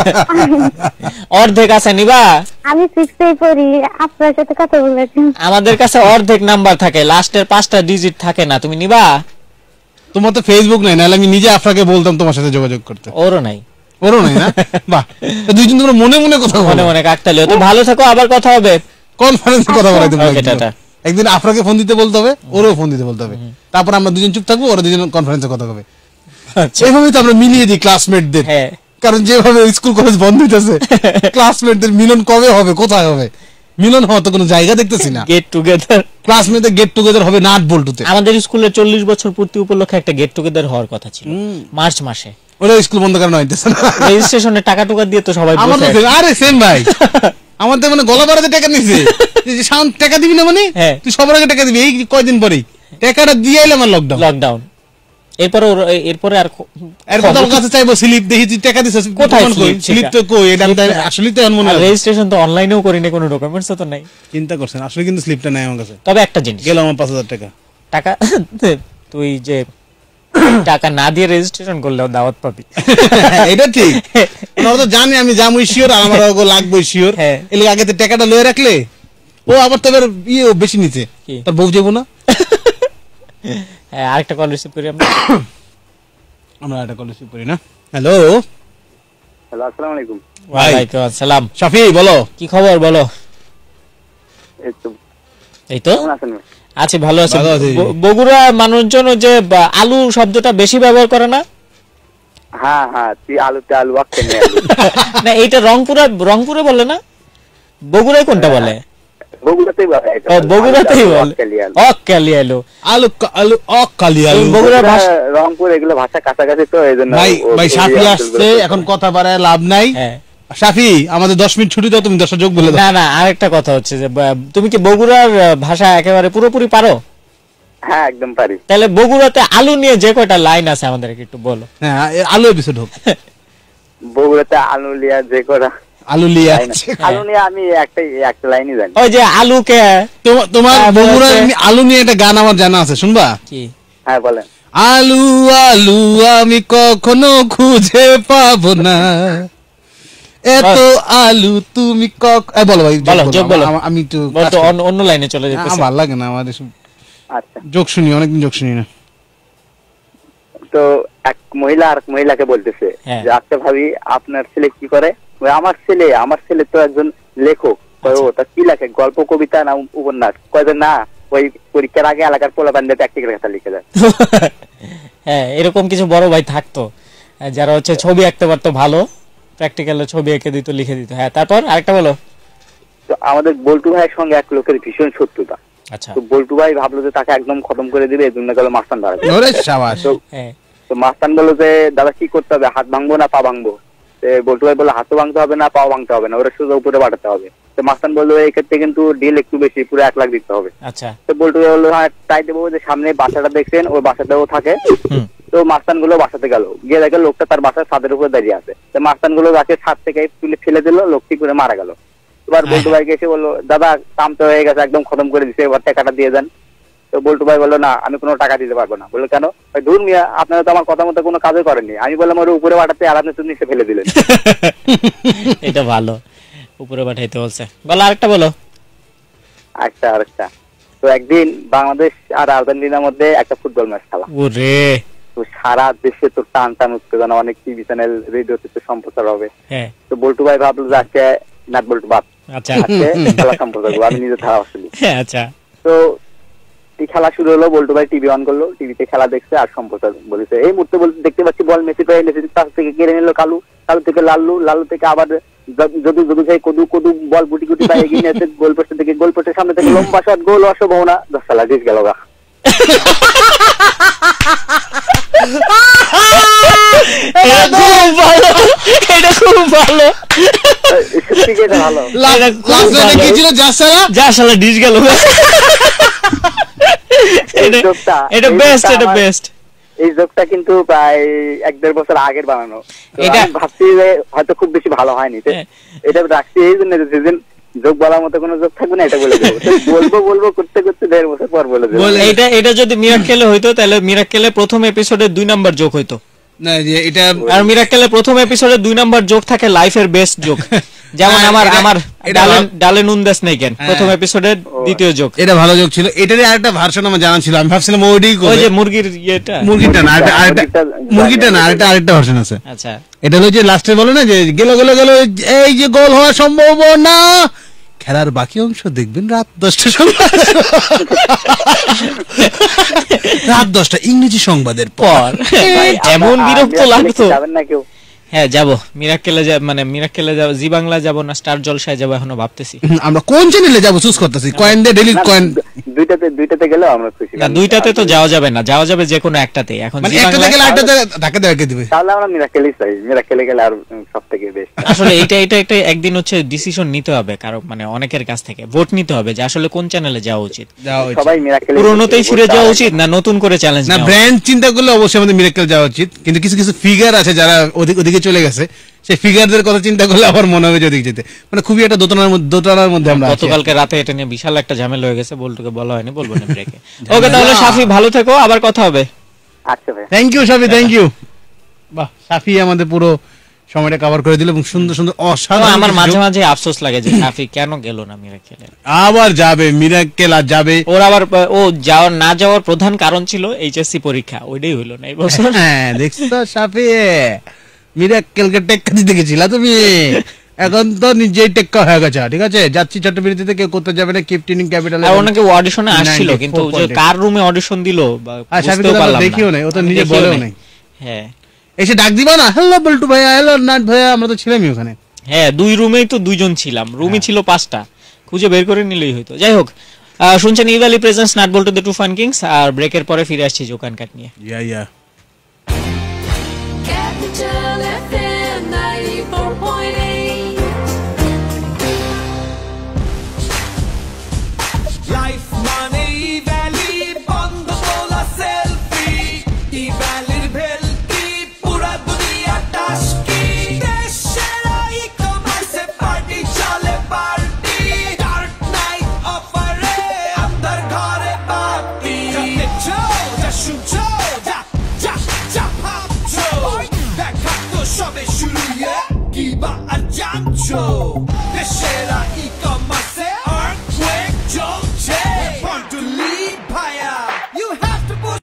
অর্ধেক আছে, নিবা? আমি 6 পড়ি, আপনার সাথে কথা বলেছি। আমাদের কাছে অর্ধেক নাম্বার থাকে, লাস্টের 5টা ডিজিট থাকে না, তুমি নিবা? তোমার তো ফেসবুক নাই, নাহলে আমি নিজে আফরাকে বলতাম তোমার সাথে যোগাযোগ করতে। ওরও নাই, ওরও নাই না? বাহ, তো দুইজন তোমরা মনে মনে কথা মনে বলো। মনে কাকতালি। তো ভালো থাকো, আবার কথা হবে। কনফারেন্সে কথা বলাই দেবো Okay, একদিন। টাটা। একদিন আফরাকে ফোন দিতে বলতে হবে, ওরও ফোন দিতে বলতে হবে, তারপর আমরা দুজন চুপ থাকবো, ওরা দুজন কনফারেন্সে কথা হবে। এইভাবেই তো আমরা মিলিয়ে দিই ক্লাসমেটদের। হ্যাঁ। কারণ যেভাবে স্কুল কলেজ বন্ধ হইতেছে, ক্লাসমেটদের মিলন কবে হবে, কোথায় হবে? মিলন হওয়ার তো কোনো জায়গা দেখতেছি না। গেট টুগেদার, ক্লাসমেটদের গেট টুগেদার হবে নাট বল্টুতে। আমাদের স্কুলে 40 বছর পূর্তি উপলক্ষে একটা গেট টুগেদার হওয়ার কথা ছিল মার্চ মাসে। ওরা স্কুল বন্ধ করানো হইতেছে না। রেজিস্ট্রেশনে টাকা টুকা দিয়ে তো সবাই আমার বসে তো আরে সেম ভাই, আমার তো মানে গলা বাড়াতে টাকা নিছে, যে শান্ত টাকা দিবি না মানে, হ্যাঁ। তুই সবার আগে টাকা দিবি, এই কয়দিন পরেই টাকাটা দিয়ে এলাম আমার লকডাউন। লকডাউন। এরপরে আর এর কথা ওর কাছে চাইবো স্লিপ, দেখি তুই টাকা দিছিস কোথায় স্লিপ slip? তো কই, এটা আমি আসলে তো এমন মনে হয়। রেজিস্ট্রেশন তো অনলাইনেও করিনি, কোনো ডকুমেন্টস তো নাই। চিন্তা করছেন, আসলে কিন্তু স্লিপটা নাই আমার কাছে। তবে একটা জিনিস, গেল আমার 5000 টাকা। টাকা তুই যে টাকা না দিয়ে রেজিস্ট্রেশন করলেও দাওয়াত পাবি। এটা ঠিক, ওরা তো জানে আমি যাবো শিওর, আর আমার লাগবে শিওর। হ্যাঁ। এর আগে তো টাকাটা লয়ে রাখলে, ও আবার তো এবার ইয়ে বেশি নিতে, কি? তার বউ যাবো না। হ্যাঁ, আরেকটা কল রিসিভ করি আমরা। আমরা একটা কল রিসিভ করি না। হ্যালো হ্যালো, আসসালামু আলাইকুম। ওয়ালাইকুম আসসালাম। শাফি, বলো কি খবর বলো? এই তো এই তো কেমন আছেন? আছি, ভালো আছি। ভালো আছি। বগুড়া মানুষজন যে আলু শব্দটা বেশি ব্যবহার করে না? হ্যাঁ হ্যাঁ, তুই আলুতে আলু আঁকতে নিয়ে না, এইটা রংপুরে বলে না, বগুড়ায় কোনটা বলে? বগুড়াতেই বলে। ও, বগুড়াতেই বলে। অক্কালি আলু। আলু আলু কালি আলু। বগুড়ার ভাষা। রংপুর এগুলো ভাষা কাছাকাছি তো, এই জন্য ভাই ভাই শাফি আসছে, এখন কথা বাড়ায় লাভ নাই। হ্যাঁ। শাফি, আমাদের 10 মিনিট ছুটি দাও, তুমি 10টা যোগ বলে দাও। না না, আরেকটা কথা হচ্ছে যে তুমি কি বগুড়ার ভাষা একেবারে পুরোপুরি পারো? হ্যাঁ, একদম পারি। তাহলে বগুড়াতে আলু নিয়ে যে কয়টা লাইন আছে আমাদেরকে একটু বলো। হ্যাঁ, আলু এপিসোড হোক। বগুড়াতে আলু লিয়া যে করা আলু লিয়া আলু নিয়ে আমি একটা লাইনই জানি। ওই যে আলুকে তোমার হ্যাঁ, বগুড়ার বলছে- আলু নিয়ে একটা গান আমার জানা আছে, শুনবা? কি? হ্যাঁ, বলেন। আলু আলু আমি কখনো খুঁজে পাবো না, এত আলু তুমি বলো ভাই, বলো, যোগ বলো। আমি একটু বল তো, অন্য লাইনে চলে যেতে। আমার ভালো লাগে না, আমার এসব আচ্ছা, যোগ শুনি, অনেকদিন যোগ শুনি না। তো এক মহিলা আর এক মহিলাকে বলতেছে হ্যাঁ। যে আচ্ছা ভাবি, আপনার ছেলে কি করে? ওই আমার ছেলে তো একজন লেখক। কয়, ও তা কি লেখে? গল্প, কবিতা না উপন্যাস? কয় যে না, ওই পরীক্ষার আগে এলাকার পোলাপানদের প্র্যাকটিক্যাল খাতা লিখে দেয়। হ্যাঁ, এরকম কিছু বড় ভাই থাকতো যারা হচ্ছে ছবি আঁকতে পারতো ভালো, প্র্যাকটিক্যালে ছবি এঁকে দিত, লিখে দিত। হ্যাঁ, তারপর আরেকটা বলো। তো আমাদের বল্টু ভাইয়ের সঙ্গে এক লোকের ভীষণ শত্রুতা। আচ্ছা। তো বল্টু ভাই ভাবলো যে তাকে একদম খতম করে দিবে, এই জন্য গেল মাস্তান ধরা। ওরে শাবাশ। তো হ্যাঁ। তো মাস্তান বললো যে দাদা কি করতে হবে, হাত ভাঙবো না পা ভাঙবো? তো বল্টু ভাই বললো হাতও ভাঙতে হবে না, পাও ভাঙতে হবে না, ওরা শুধু উপরে পাঠাতে হবে। তো মাস্তান বললো এই ক্ষেত্রে কিন্তু ডিল একটু বেশি, পুরো 1 লাখ দিতে হবে। আচ্ছা। তো বল্টু ভাই বললো হ্যাঁ তাই দেবো, যে সামনে বাসাটা দেখছেন ওই বাসাটাও থাকে। তো মাস্তান গুলো বাসাতে গেল, গিয়ে দেখে লোকটা তার বাসার ছাদের উপরে দাঁড়িয়ে আছে। তো মাস্তান গুলো গাছে ছাদ থেকে তুলে ফেলে দিল, লোকটি করে মারা গেল। এবার বল্টু ভাইকে এসে বললো দাদা কাম তো হয়ে গেছে, একদম খতম করে দিচ্ছে, এবার টাকাটা দিয়ে দেন। তো বল্টু ভাই বললো না আমি কোনো টাকা দিতে পারবো না। বললো কেন? ধুর মিয়া, আপনারা তো আমার কথা মতো কোনো কাজও করেননি। আমি বললাম ওর উপরে পাঠাতে, আর আপনি তো নিচে ফেলে দিলেন। এটা ভালো, উপরে পাঠাইতে বলছে। বলো আরেকটা বলো। আরেকটা তো একদিন বাংলাদেশ আর আর্জেন্টিনার মধ্যে একটা ফুটবল ম্যাচ খেলা। ওরে, তো সারা দেশে তো টান টান উত্তেজনা, অনেক টিভি চ্যানেল রেডিওতে তো সম্প্রচার হবে। হ্যাঁ। তো বল্টু ভাই ভাবলো যে আজকে নাট বল্টু বাদ, আচ্ছা। আজকে খেলা সম্প্রচার করবো, আমি নিজে ধারা আসলি। আচ্ছা। তো এই খেলা শুরু হলো, বল্টু ভাই টিভি অন করলো, টিভিতে খেলা দেখছে আর সম্প্রচার বলেছে। এই মুহূর্তে বলতে দেখতে পাচ্ছি বল মেসি পায়ে, মেসি পাশ থেকে কেড়ে নিল কালু, কালু থেকে লাল্লু, লাল্লু থেকে আবার যদু, যদু থেকে কদু, কদু বল গুটি গুটি পায়ে এগিয়ে নিয়েছে গোল পোস্টের দিকে, গোল পোস্টের সামনে থেকে লম্বা শট, গোল অসম্ভাবনা, 10 সালা জিত গেল গা। এটা খুব ভালো, এটা খুব ভালো, সত্যি কি এটা ভালো? লাস্ট লাইনে কি ছিল? যা শালা ডিশ গেল। এটা বেস্ট, এটা বেস্ট। এই জোকটা কিন্তু প্রায় 1-1.5 বছর আগের বানানো। এটা আমি ভাবছি যে হয়তো খুব বেশি ভালো হয়নি, এটা রাখছি এই জন্য যেদিন যোগ বলার মতো কোনো যোগ থাকবে না এটা বলে দেবো। বলবো করতে করতে 1.5 বছর পর বলে দেবো। এটা যদি মিরাক্কেলে হইতো তাহলে মিরাক্কেলে প্রথম এপিসোডে 2 নাম্বার যোগ হইতো না, যে এটা আর মিরাক্কেলে প্রথম এপিসোডে 2 নাম্বার যোগ থাকে লাইফের বেস্ট যোগ, যেমন আমার ডালে নুন দেশ নাই কেন প্রথম এপিসোডের দ্বিতীয় যোগ। এটা ভালো যোগ ছিল। এটারই আরেকটা ভার্সন আমার জানা ছিল, আমি ভাবছিলাম ওইটাই করবে। ওই যে মুরগির ইয়েটা, মুরগিটা না, আরেকটা ভার্সন আছে। আচ্ছা। এটা হলো যে লাস্টে বলে না যে গেল এই যে গোল হওয়া সম্ভাবনা, খেলার বাকি অংশ দেখবেন রাত 10টার সময়। রাত 10টা ইংরেজি সংবাদের পর। এমন বিরক্ত লাগতো। যাবেন না কেউ? হ্যাঁ যাবো, মিরাক্কেলে মানে মিরাক্কেলে যাবো, জি বাংলা যাবো না স্টার জলসায় যাবো, এখনো ভাবতেছি। আমরা কোন চ্যানেলে যাবো চুজ করতেছি, কয়েন দে ডেলি কয়েন। দুইটাতে গেলেও আমরা খুশি। না দুইটাতে তো যাওয়া যাবে না, যাওয়া যাবে যে কোনো একটাতে। এখন মানে জি একটাতে বাংলা গেলে আরেকটাতে ধাক্কা দেওয়া দিবে। তাহলে আমরা মিরাক্কেলই চাই, মিরাক্কেলে গেলে আর সবথেকে বেস্ট। আসলে এটা একদিন হচ্ছে ডিসিশন নিতে হবে, কারণ মানে অনেকের কাছ থেকে ভোট নিতে হবে যে আসলে কোন চ্যানেলে যাওয়া উচিত। সবাই মিরাক্কেলে, পুরোনোতেই ফিরে যাওয়া উচিত না নতুন করে চ্যালেঞ্জ না, ব্র্যান্ড চিন্তা করলে অবশ্যই আমাদের মিরাক্কেল যাওয়া উচিত, কিন্তু কিছু কিছু ফিগার আছে যারা ওদিকে চলে গেছে, সেই ফিগারদের কথা চিন্তা করলে আবার মনে হবে যে ওদিকে যেতে, মানে খুবই একটা দোটানার মধ্যে আমরা আছি। গতকালকে রাতে এটা নিয়ে বিশাল একটা ঝামেলা হয়ে গেছে, বলটুকে বলা হয়নি, বলবো না ব্রেকে। ওকে তাহলে সাফি ভালো থেকো, আবার কথা হবে। আচ্ছা ভাই, thank you Safi, thank you. বাহ, সাফি আমাদের পুরো সময়টা কভার করে দিল এবং সুন্দর সুন্দর অসাধারণ। আমার মাঝে মাঝে আফসোস লাগে যে সাফি কেন গেল না মিরাক্কেলে। আবার যাবে মিরাক্কেল, আর যাবে ওর আবার ও না যাওয়ার প্রধান কারণ ছিল এইচএসসি পরীক্ষা, ওইটাই হইলো না এই বছর। হ্যাঁ দেখছো সাফি, মিরাক্কেলকে টেক্কা দিতে গেছিলা তুমি, এখন তো নিজেই টেক্কা হয়ে গেছে। ঠিক আছে, যাচ্ছি চট্টগ্রাম থেকে, করতে যাবে না কিপ ট্রেনিং ক্যাপিটাল। আর ওনাকে অডিশনে আসছিল, কিন্তু যে কার রুমে অডিশন দিল বুঝতেও পারলাম না, দেখিও নাই, ও তো নিজে বলেও নাই। হ্যাঁ এসে ডাক দিবা না, হ্যালো বল্টু ভাইয়া, হ্যালো নাট ভাইয়া, আমরা তো ছিলামই ওখানে। হ্যাঁ 2 রুমেই তো 2 জন ছিলাম, রুমই ছিল 5টা, খুঁজে বের করে নিলেই হইতো। যাই হোক, শুনছেন Evaly presents nut Boltu the two fun kings, আর ব্রেকের পরে ফিরে আসছি জোকান কাট নিয়ে। Yeah Capital FM 94.8. Life মানে ভ্যালি বন্ধ তোলা সেলফি, ই ভ্যালির ভেলকি পুরা দুনিয়া টাস্কি, দেশের ই-কমার্সে পার্টি চলে পার্টি, ডার্ক নাইট অফারে আপনার ঘরে পার্টি, যা দেখছো যা শুনছো যা যা যা ভাবছো, দেখা তো সবে শুরু, কি বা আর জানছো, দেশের ই-কমার্সে earthquake চলছে, want to lead ভাইয়া, you have to put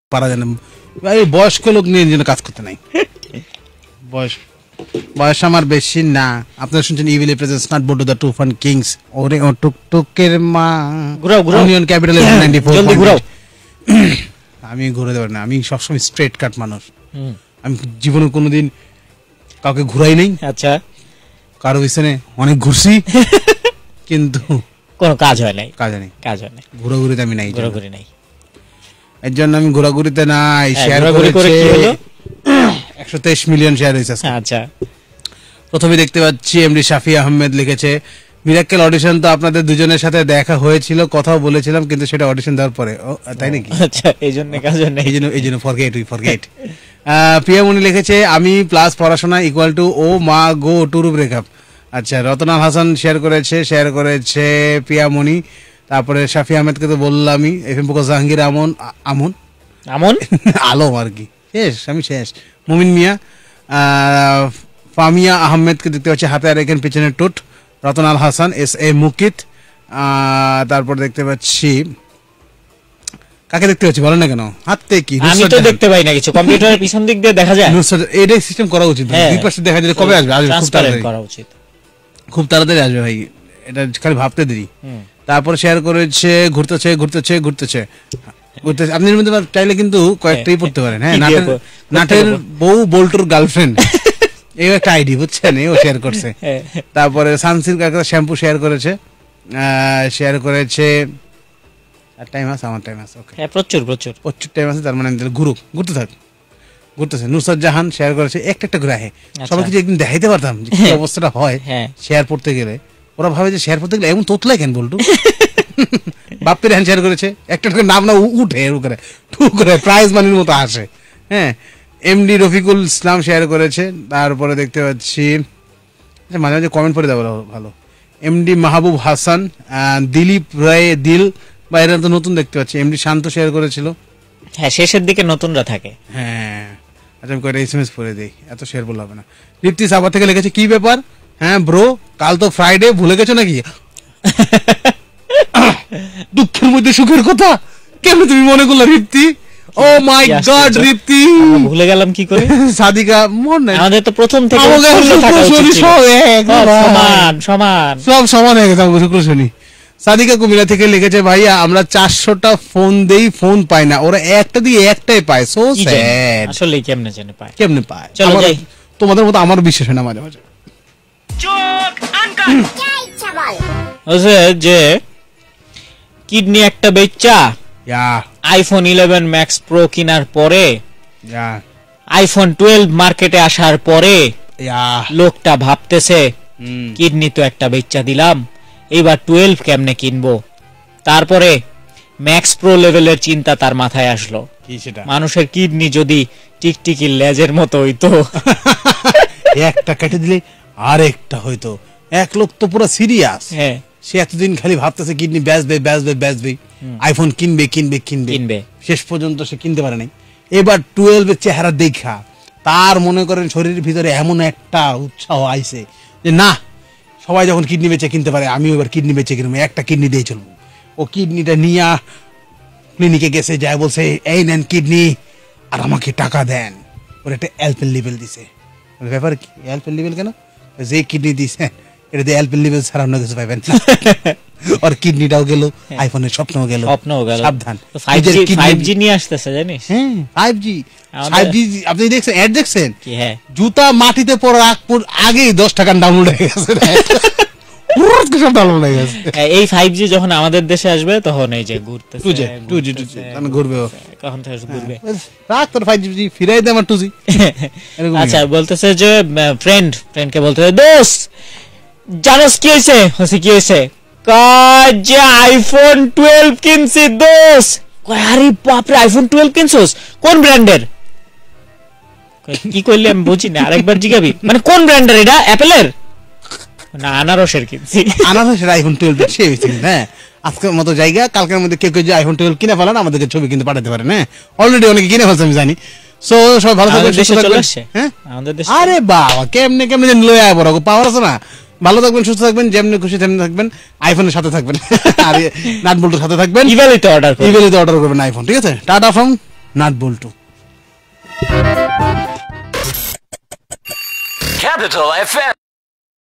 পারা যায় না, এই বয়স্ক লোক নিয়ে যেন কাজ করতে নাই। বয়স আমার বেশি না। আপনারা শুনছেন Evaly presents nut Boltu to the two fun kings. ওরে ও টুকটুকের মা, ঘুরাও ইউনিয়ন ক্যাপিটাল 94 জলদি ঘুরাও। আমি ঘুরাতে পারি না, আমি সবসময় স্ট্রেট কাট মানুষ। আমি জীবনে কোনোদিন কাউকে ঘুরাই নাই, আচ্ছা, কারো পিছনে অনেক ঘুরছি কিন্তু কোনো কাজ হয় নাই, কাজ নেই। ঘোরাঘুরিতে আমি নাই, ঘোরাঘুরি নাই। এর জন্য আমি ঘোরাঘুরিতে নাই। শেয়ার ঘোরাঘুরি করে কি হলো? 123 মিলিয়ন শেয়ার হয়েছে। আচ্ছা, প্রথমে দেখতে পাচ্ছি এমডি শাফি আহমেদ লিখেছে, মিরাক্কেল অডিশন তো আপনাদের দুজনের সাথে দেখা হয়েছিল, কথাও বলেছিলাম, কিন্তু সেটা অডিশন দেওয়ার পরে। ও তাই নাকি? আচ্ছা, এই জন্য কাজ হয় নাই, এই জন্য ফরগেট। পিয়ামনি লিখেছে, আমি প্লাস পড়াশোনা ইকুয়াল টু ও মা গো টুরু ব্রেকআপ। আচ্ছা, রতনাল হাসান শেয়ার করেছে পিয়ামনি। তারপরে শাফি আহমেদকে তো বললামই, এফএম পোকা জাহাঙ্গীর আমন আলম আর কি, আমি শেষ। মুমিন মিয়া, ফামিয়া আহমেদকে দেখতে পাচ্ছি হাতে রেখেন পিছনের টুট। Ratnal Hasan, S A Mukit. তারপর দেখতে পাচ্ছি, কাকে দেখতে পাচ্ছি বলেন না কেন? হাতে কি? আমি তো দেখতে পাই না কিছু, কম্পিউটারের পিছন দিক দিয়ে দেখা যায়। এটাই সিস্টেম করা উচিত, দুই পাশে দেখা দিলে কবে আসবে? খুব তাড়াতাড়ি করা উচিত, খুব তাড়াতাড়ি আসবে ভাই, এটা খালি ভাবতে দেরি। তারপরে শেয়ার করেছে ঘুরতেছে। আপনি এর মধ্যে চাইলে কিন্তু কয়েকটাই পড়তে পারেন। হ্যাঁ, নাটের বউ বল্টুর গার্লফ্রেন্ড, এই একটা আইডি বুঝছেন, এও শেয়ার করছে। তারপরে সানসিল্ক একটা শ্যাম্পু শেয়ার করেছে। আর টাইম আছে, আমার টাইম আছে, ওকে, প্রচুর টাইম আছে। তার মানে ঘুরতেছে। নুসরাত জাহান শেয়ার করেছে, একটা করে আহে। সবাই কিছু একদিন দেখাইতে পারতাম যে কি অবস্থাটা হয় শেয়ার পড়তে গেলে। ওরা ভাবে যে শেয়ার পড়তে গেলে এমন তোতলাই কেন বলটু। বাপ্পির হ্যান্ড শেয়ার করেছে, একটা নাম না উঠে করে প্রাইজ মানির মতো আসে। হ্যাঁ, এমডি রফিকুল ইসলাম শেয়ার করেছে। তারপরে দেখতে পাচ্ছি, মাঝে মাঝে কমেন্ট করে দেওয়া ভালো। এমডি মাহবুব হাসান, দিলীপ রায় দিল, বা এরা তো নতুন দেখতে পাচ্ছি। এমডি শান্ত শেয়ার করেছিল। হ্যাঁ, শেষের দিকে নতুনরা থাকে। হ্যাঁ, আচ্ছা, আমি কয়েকটা এসএমএস পড়ে দিই, এত শেয়ার বললে হবে না। রিপ্তি সাবার থেকে লিখেছে, কি ব্যাপার? হ্যাঁ ব্রো, কাল তো ফ্রাইডে, ভুলে গেছো নাকি? দুঃখের মধ্যে সুখের কথা কেন তুমি মনে করলে রিপ্তি? ও মাই গড রিপ্তি, ভুলে গেলাম কি করে? সাদিকা মন নাই, আমাদের তো প্রথম থেকে সব সমান হয়ে গেছে শুক্র শনি। সাদিকা কুমিল্লা থেকে লিখেছে, ভাইয়া আমরা 400টা ফোন দেই, ফোন পাই না, ওরা একটা দিয়ে একটাই পায়। সো স্যাড, আসলে কেমনে পায়? চলো যাই, তোমাদের মতো আমার বিশ্বাস হয় না মাঝে মাঝে। যে কিডনি একটা বেচা আইফোন 11 ম্যাক্স প্রো কেনার পরে, আইফোন 12 মার্কেটে আসার পরে লোকটা ভাবতেছে, কিডনি তো একটা বেচা দিলাম, এবার 12 কেমনে কিনবো? তারপরে ম্যাক্স প্রো লেভেলের চিন্তা তার মাথায় আসলো, মানুষের কিডনি যদি টিকটিকির লেজের মতো হইতো, একটা কেটে দিলে আর একটা হইতো। এক লোক তো পুরো সিরিয়াস, সে এতদিন খালি ভাবতেছে কিডনি বেচবে, আইফোন কিনবে, শেষ পর্যন্ত সে কিনতে পারে নাই। এবার 12 এর চেহারা দেখা তার মনে করেন শরীরের ভিতরে এমন একটা উৎসাহ আইছে যে না, সবাই যখন কিডনি বেচে কিনতে পারে, আমিও এবার কিডনি বেচে কিনবো, একটা কিডনি দিয়ে চলবো। ও কিডনিটা নিয়ে ক্লিনিকে গেছে, যায় বলছে, এই নেন কিডনি আর আমাকে টাকা দেন। ওর একটা অ্যালপেন লেভেল দিছে। ব্যাপার কি অ্যালপেন লেভেল কেন? যে কিডনি দিছে এটা দিয়ে অ্যালপেন লেভেল ছাড়া অন্য কিছু পাইবেন না। ওর কিডনিটাও গেল, আইফোনের স্বপ্নও গেল। সাবধান, 5G নিয়ে আসতেছে জানিস? হ্যাঁ, 5G আপনি দেখছেন, অ্যাড দেখছেন? জুতা মাটিতে পড়ার আগেই 10 টাকা ডাউনলোড হয়ে গেছে। এই 5G যখন আমাদের দেশে আসবে তখন এই যে ঘুরতেছে, 2G ঘুরবে, কখন থেকে ঘুরবে? রাখ তোর 5G ফিরাই দে আমার 2G। আচ্ছা, বলতেছে যে ফ্রেন্ডকে বলতেছে, দোস্ত জানোস কি হয়েছে? কি হয়েছে? যে আইফোন 12 কিনছি দোস্ত। আরে বাপরে, আইফোন 12 কিনছস? কোন ব্র্যান্ডের? কি কইলে আমি বুঝি না, আরেকবার জিগাবি। মানে কোন ব্র্যান্ডের? এটা অ্যাপলের না আনারসের কিনছি। আনারসের আইফোন 12 সে হয়েছে। হ্যাঁ, আজকের মতো জায়গা, কালকের মধ্যে কেউ যে আইফোন 12 কিনে ফেলান, আমাদেরকে ছবি কিন্তু পাঠাতে পারেন। হ্যাঁ, অলরেডি অনেকে কিনে ফেলছে আমি জানি। সো সবাই ভালো থাকবেন, সুস্থ থাকবেন। হ্যাঁ, আরে বাবা, কেমনে লয়ে আয় বড় পাওয়ার আছে না। ভালো থাকবেন, সুস্থ থাকবেন, যেমনি খুশি তেমনি থাকবেন, আইফোনের সাথে থাকবেন, আর নাট বল্টুর সাথে থাকবেন। ইভেলিতে অর্ডার করবেন আইফোন, ঠিক আছে? Tata from nut Boltu. Capital FM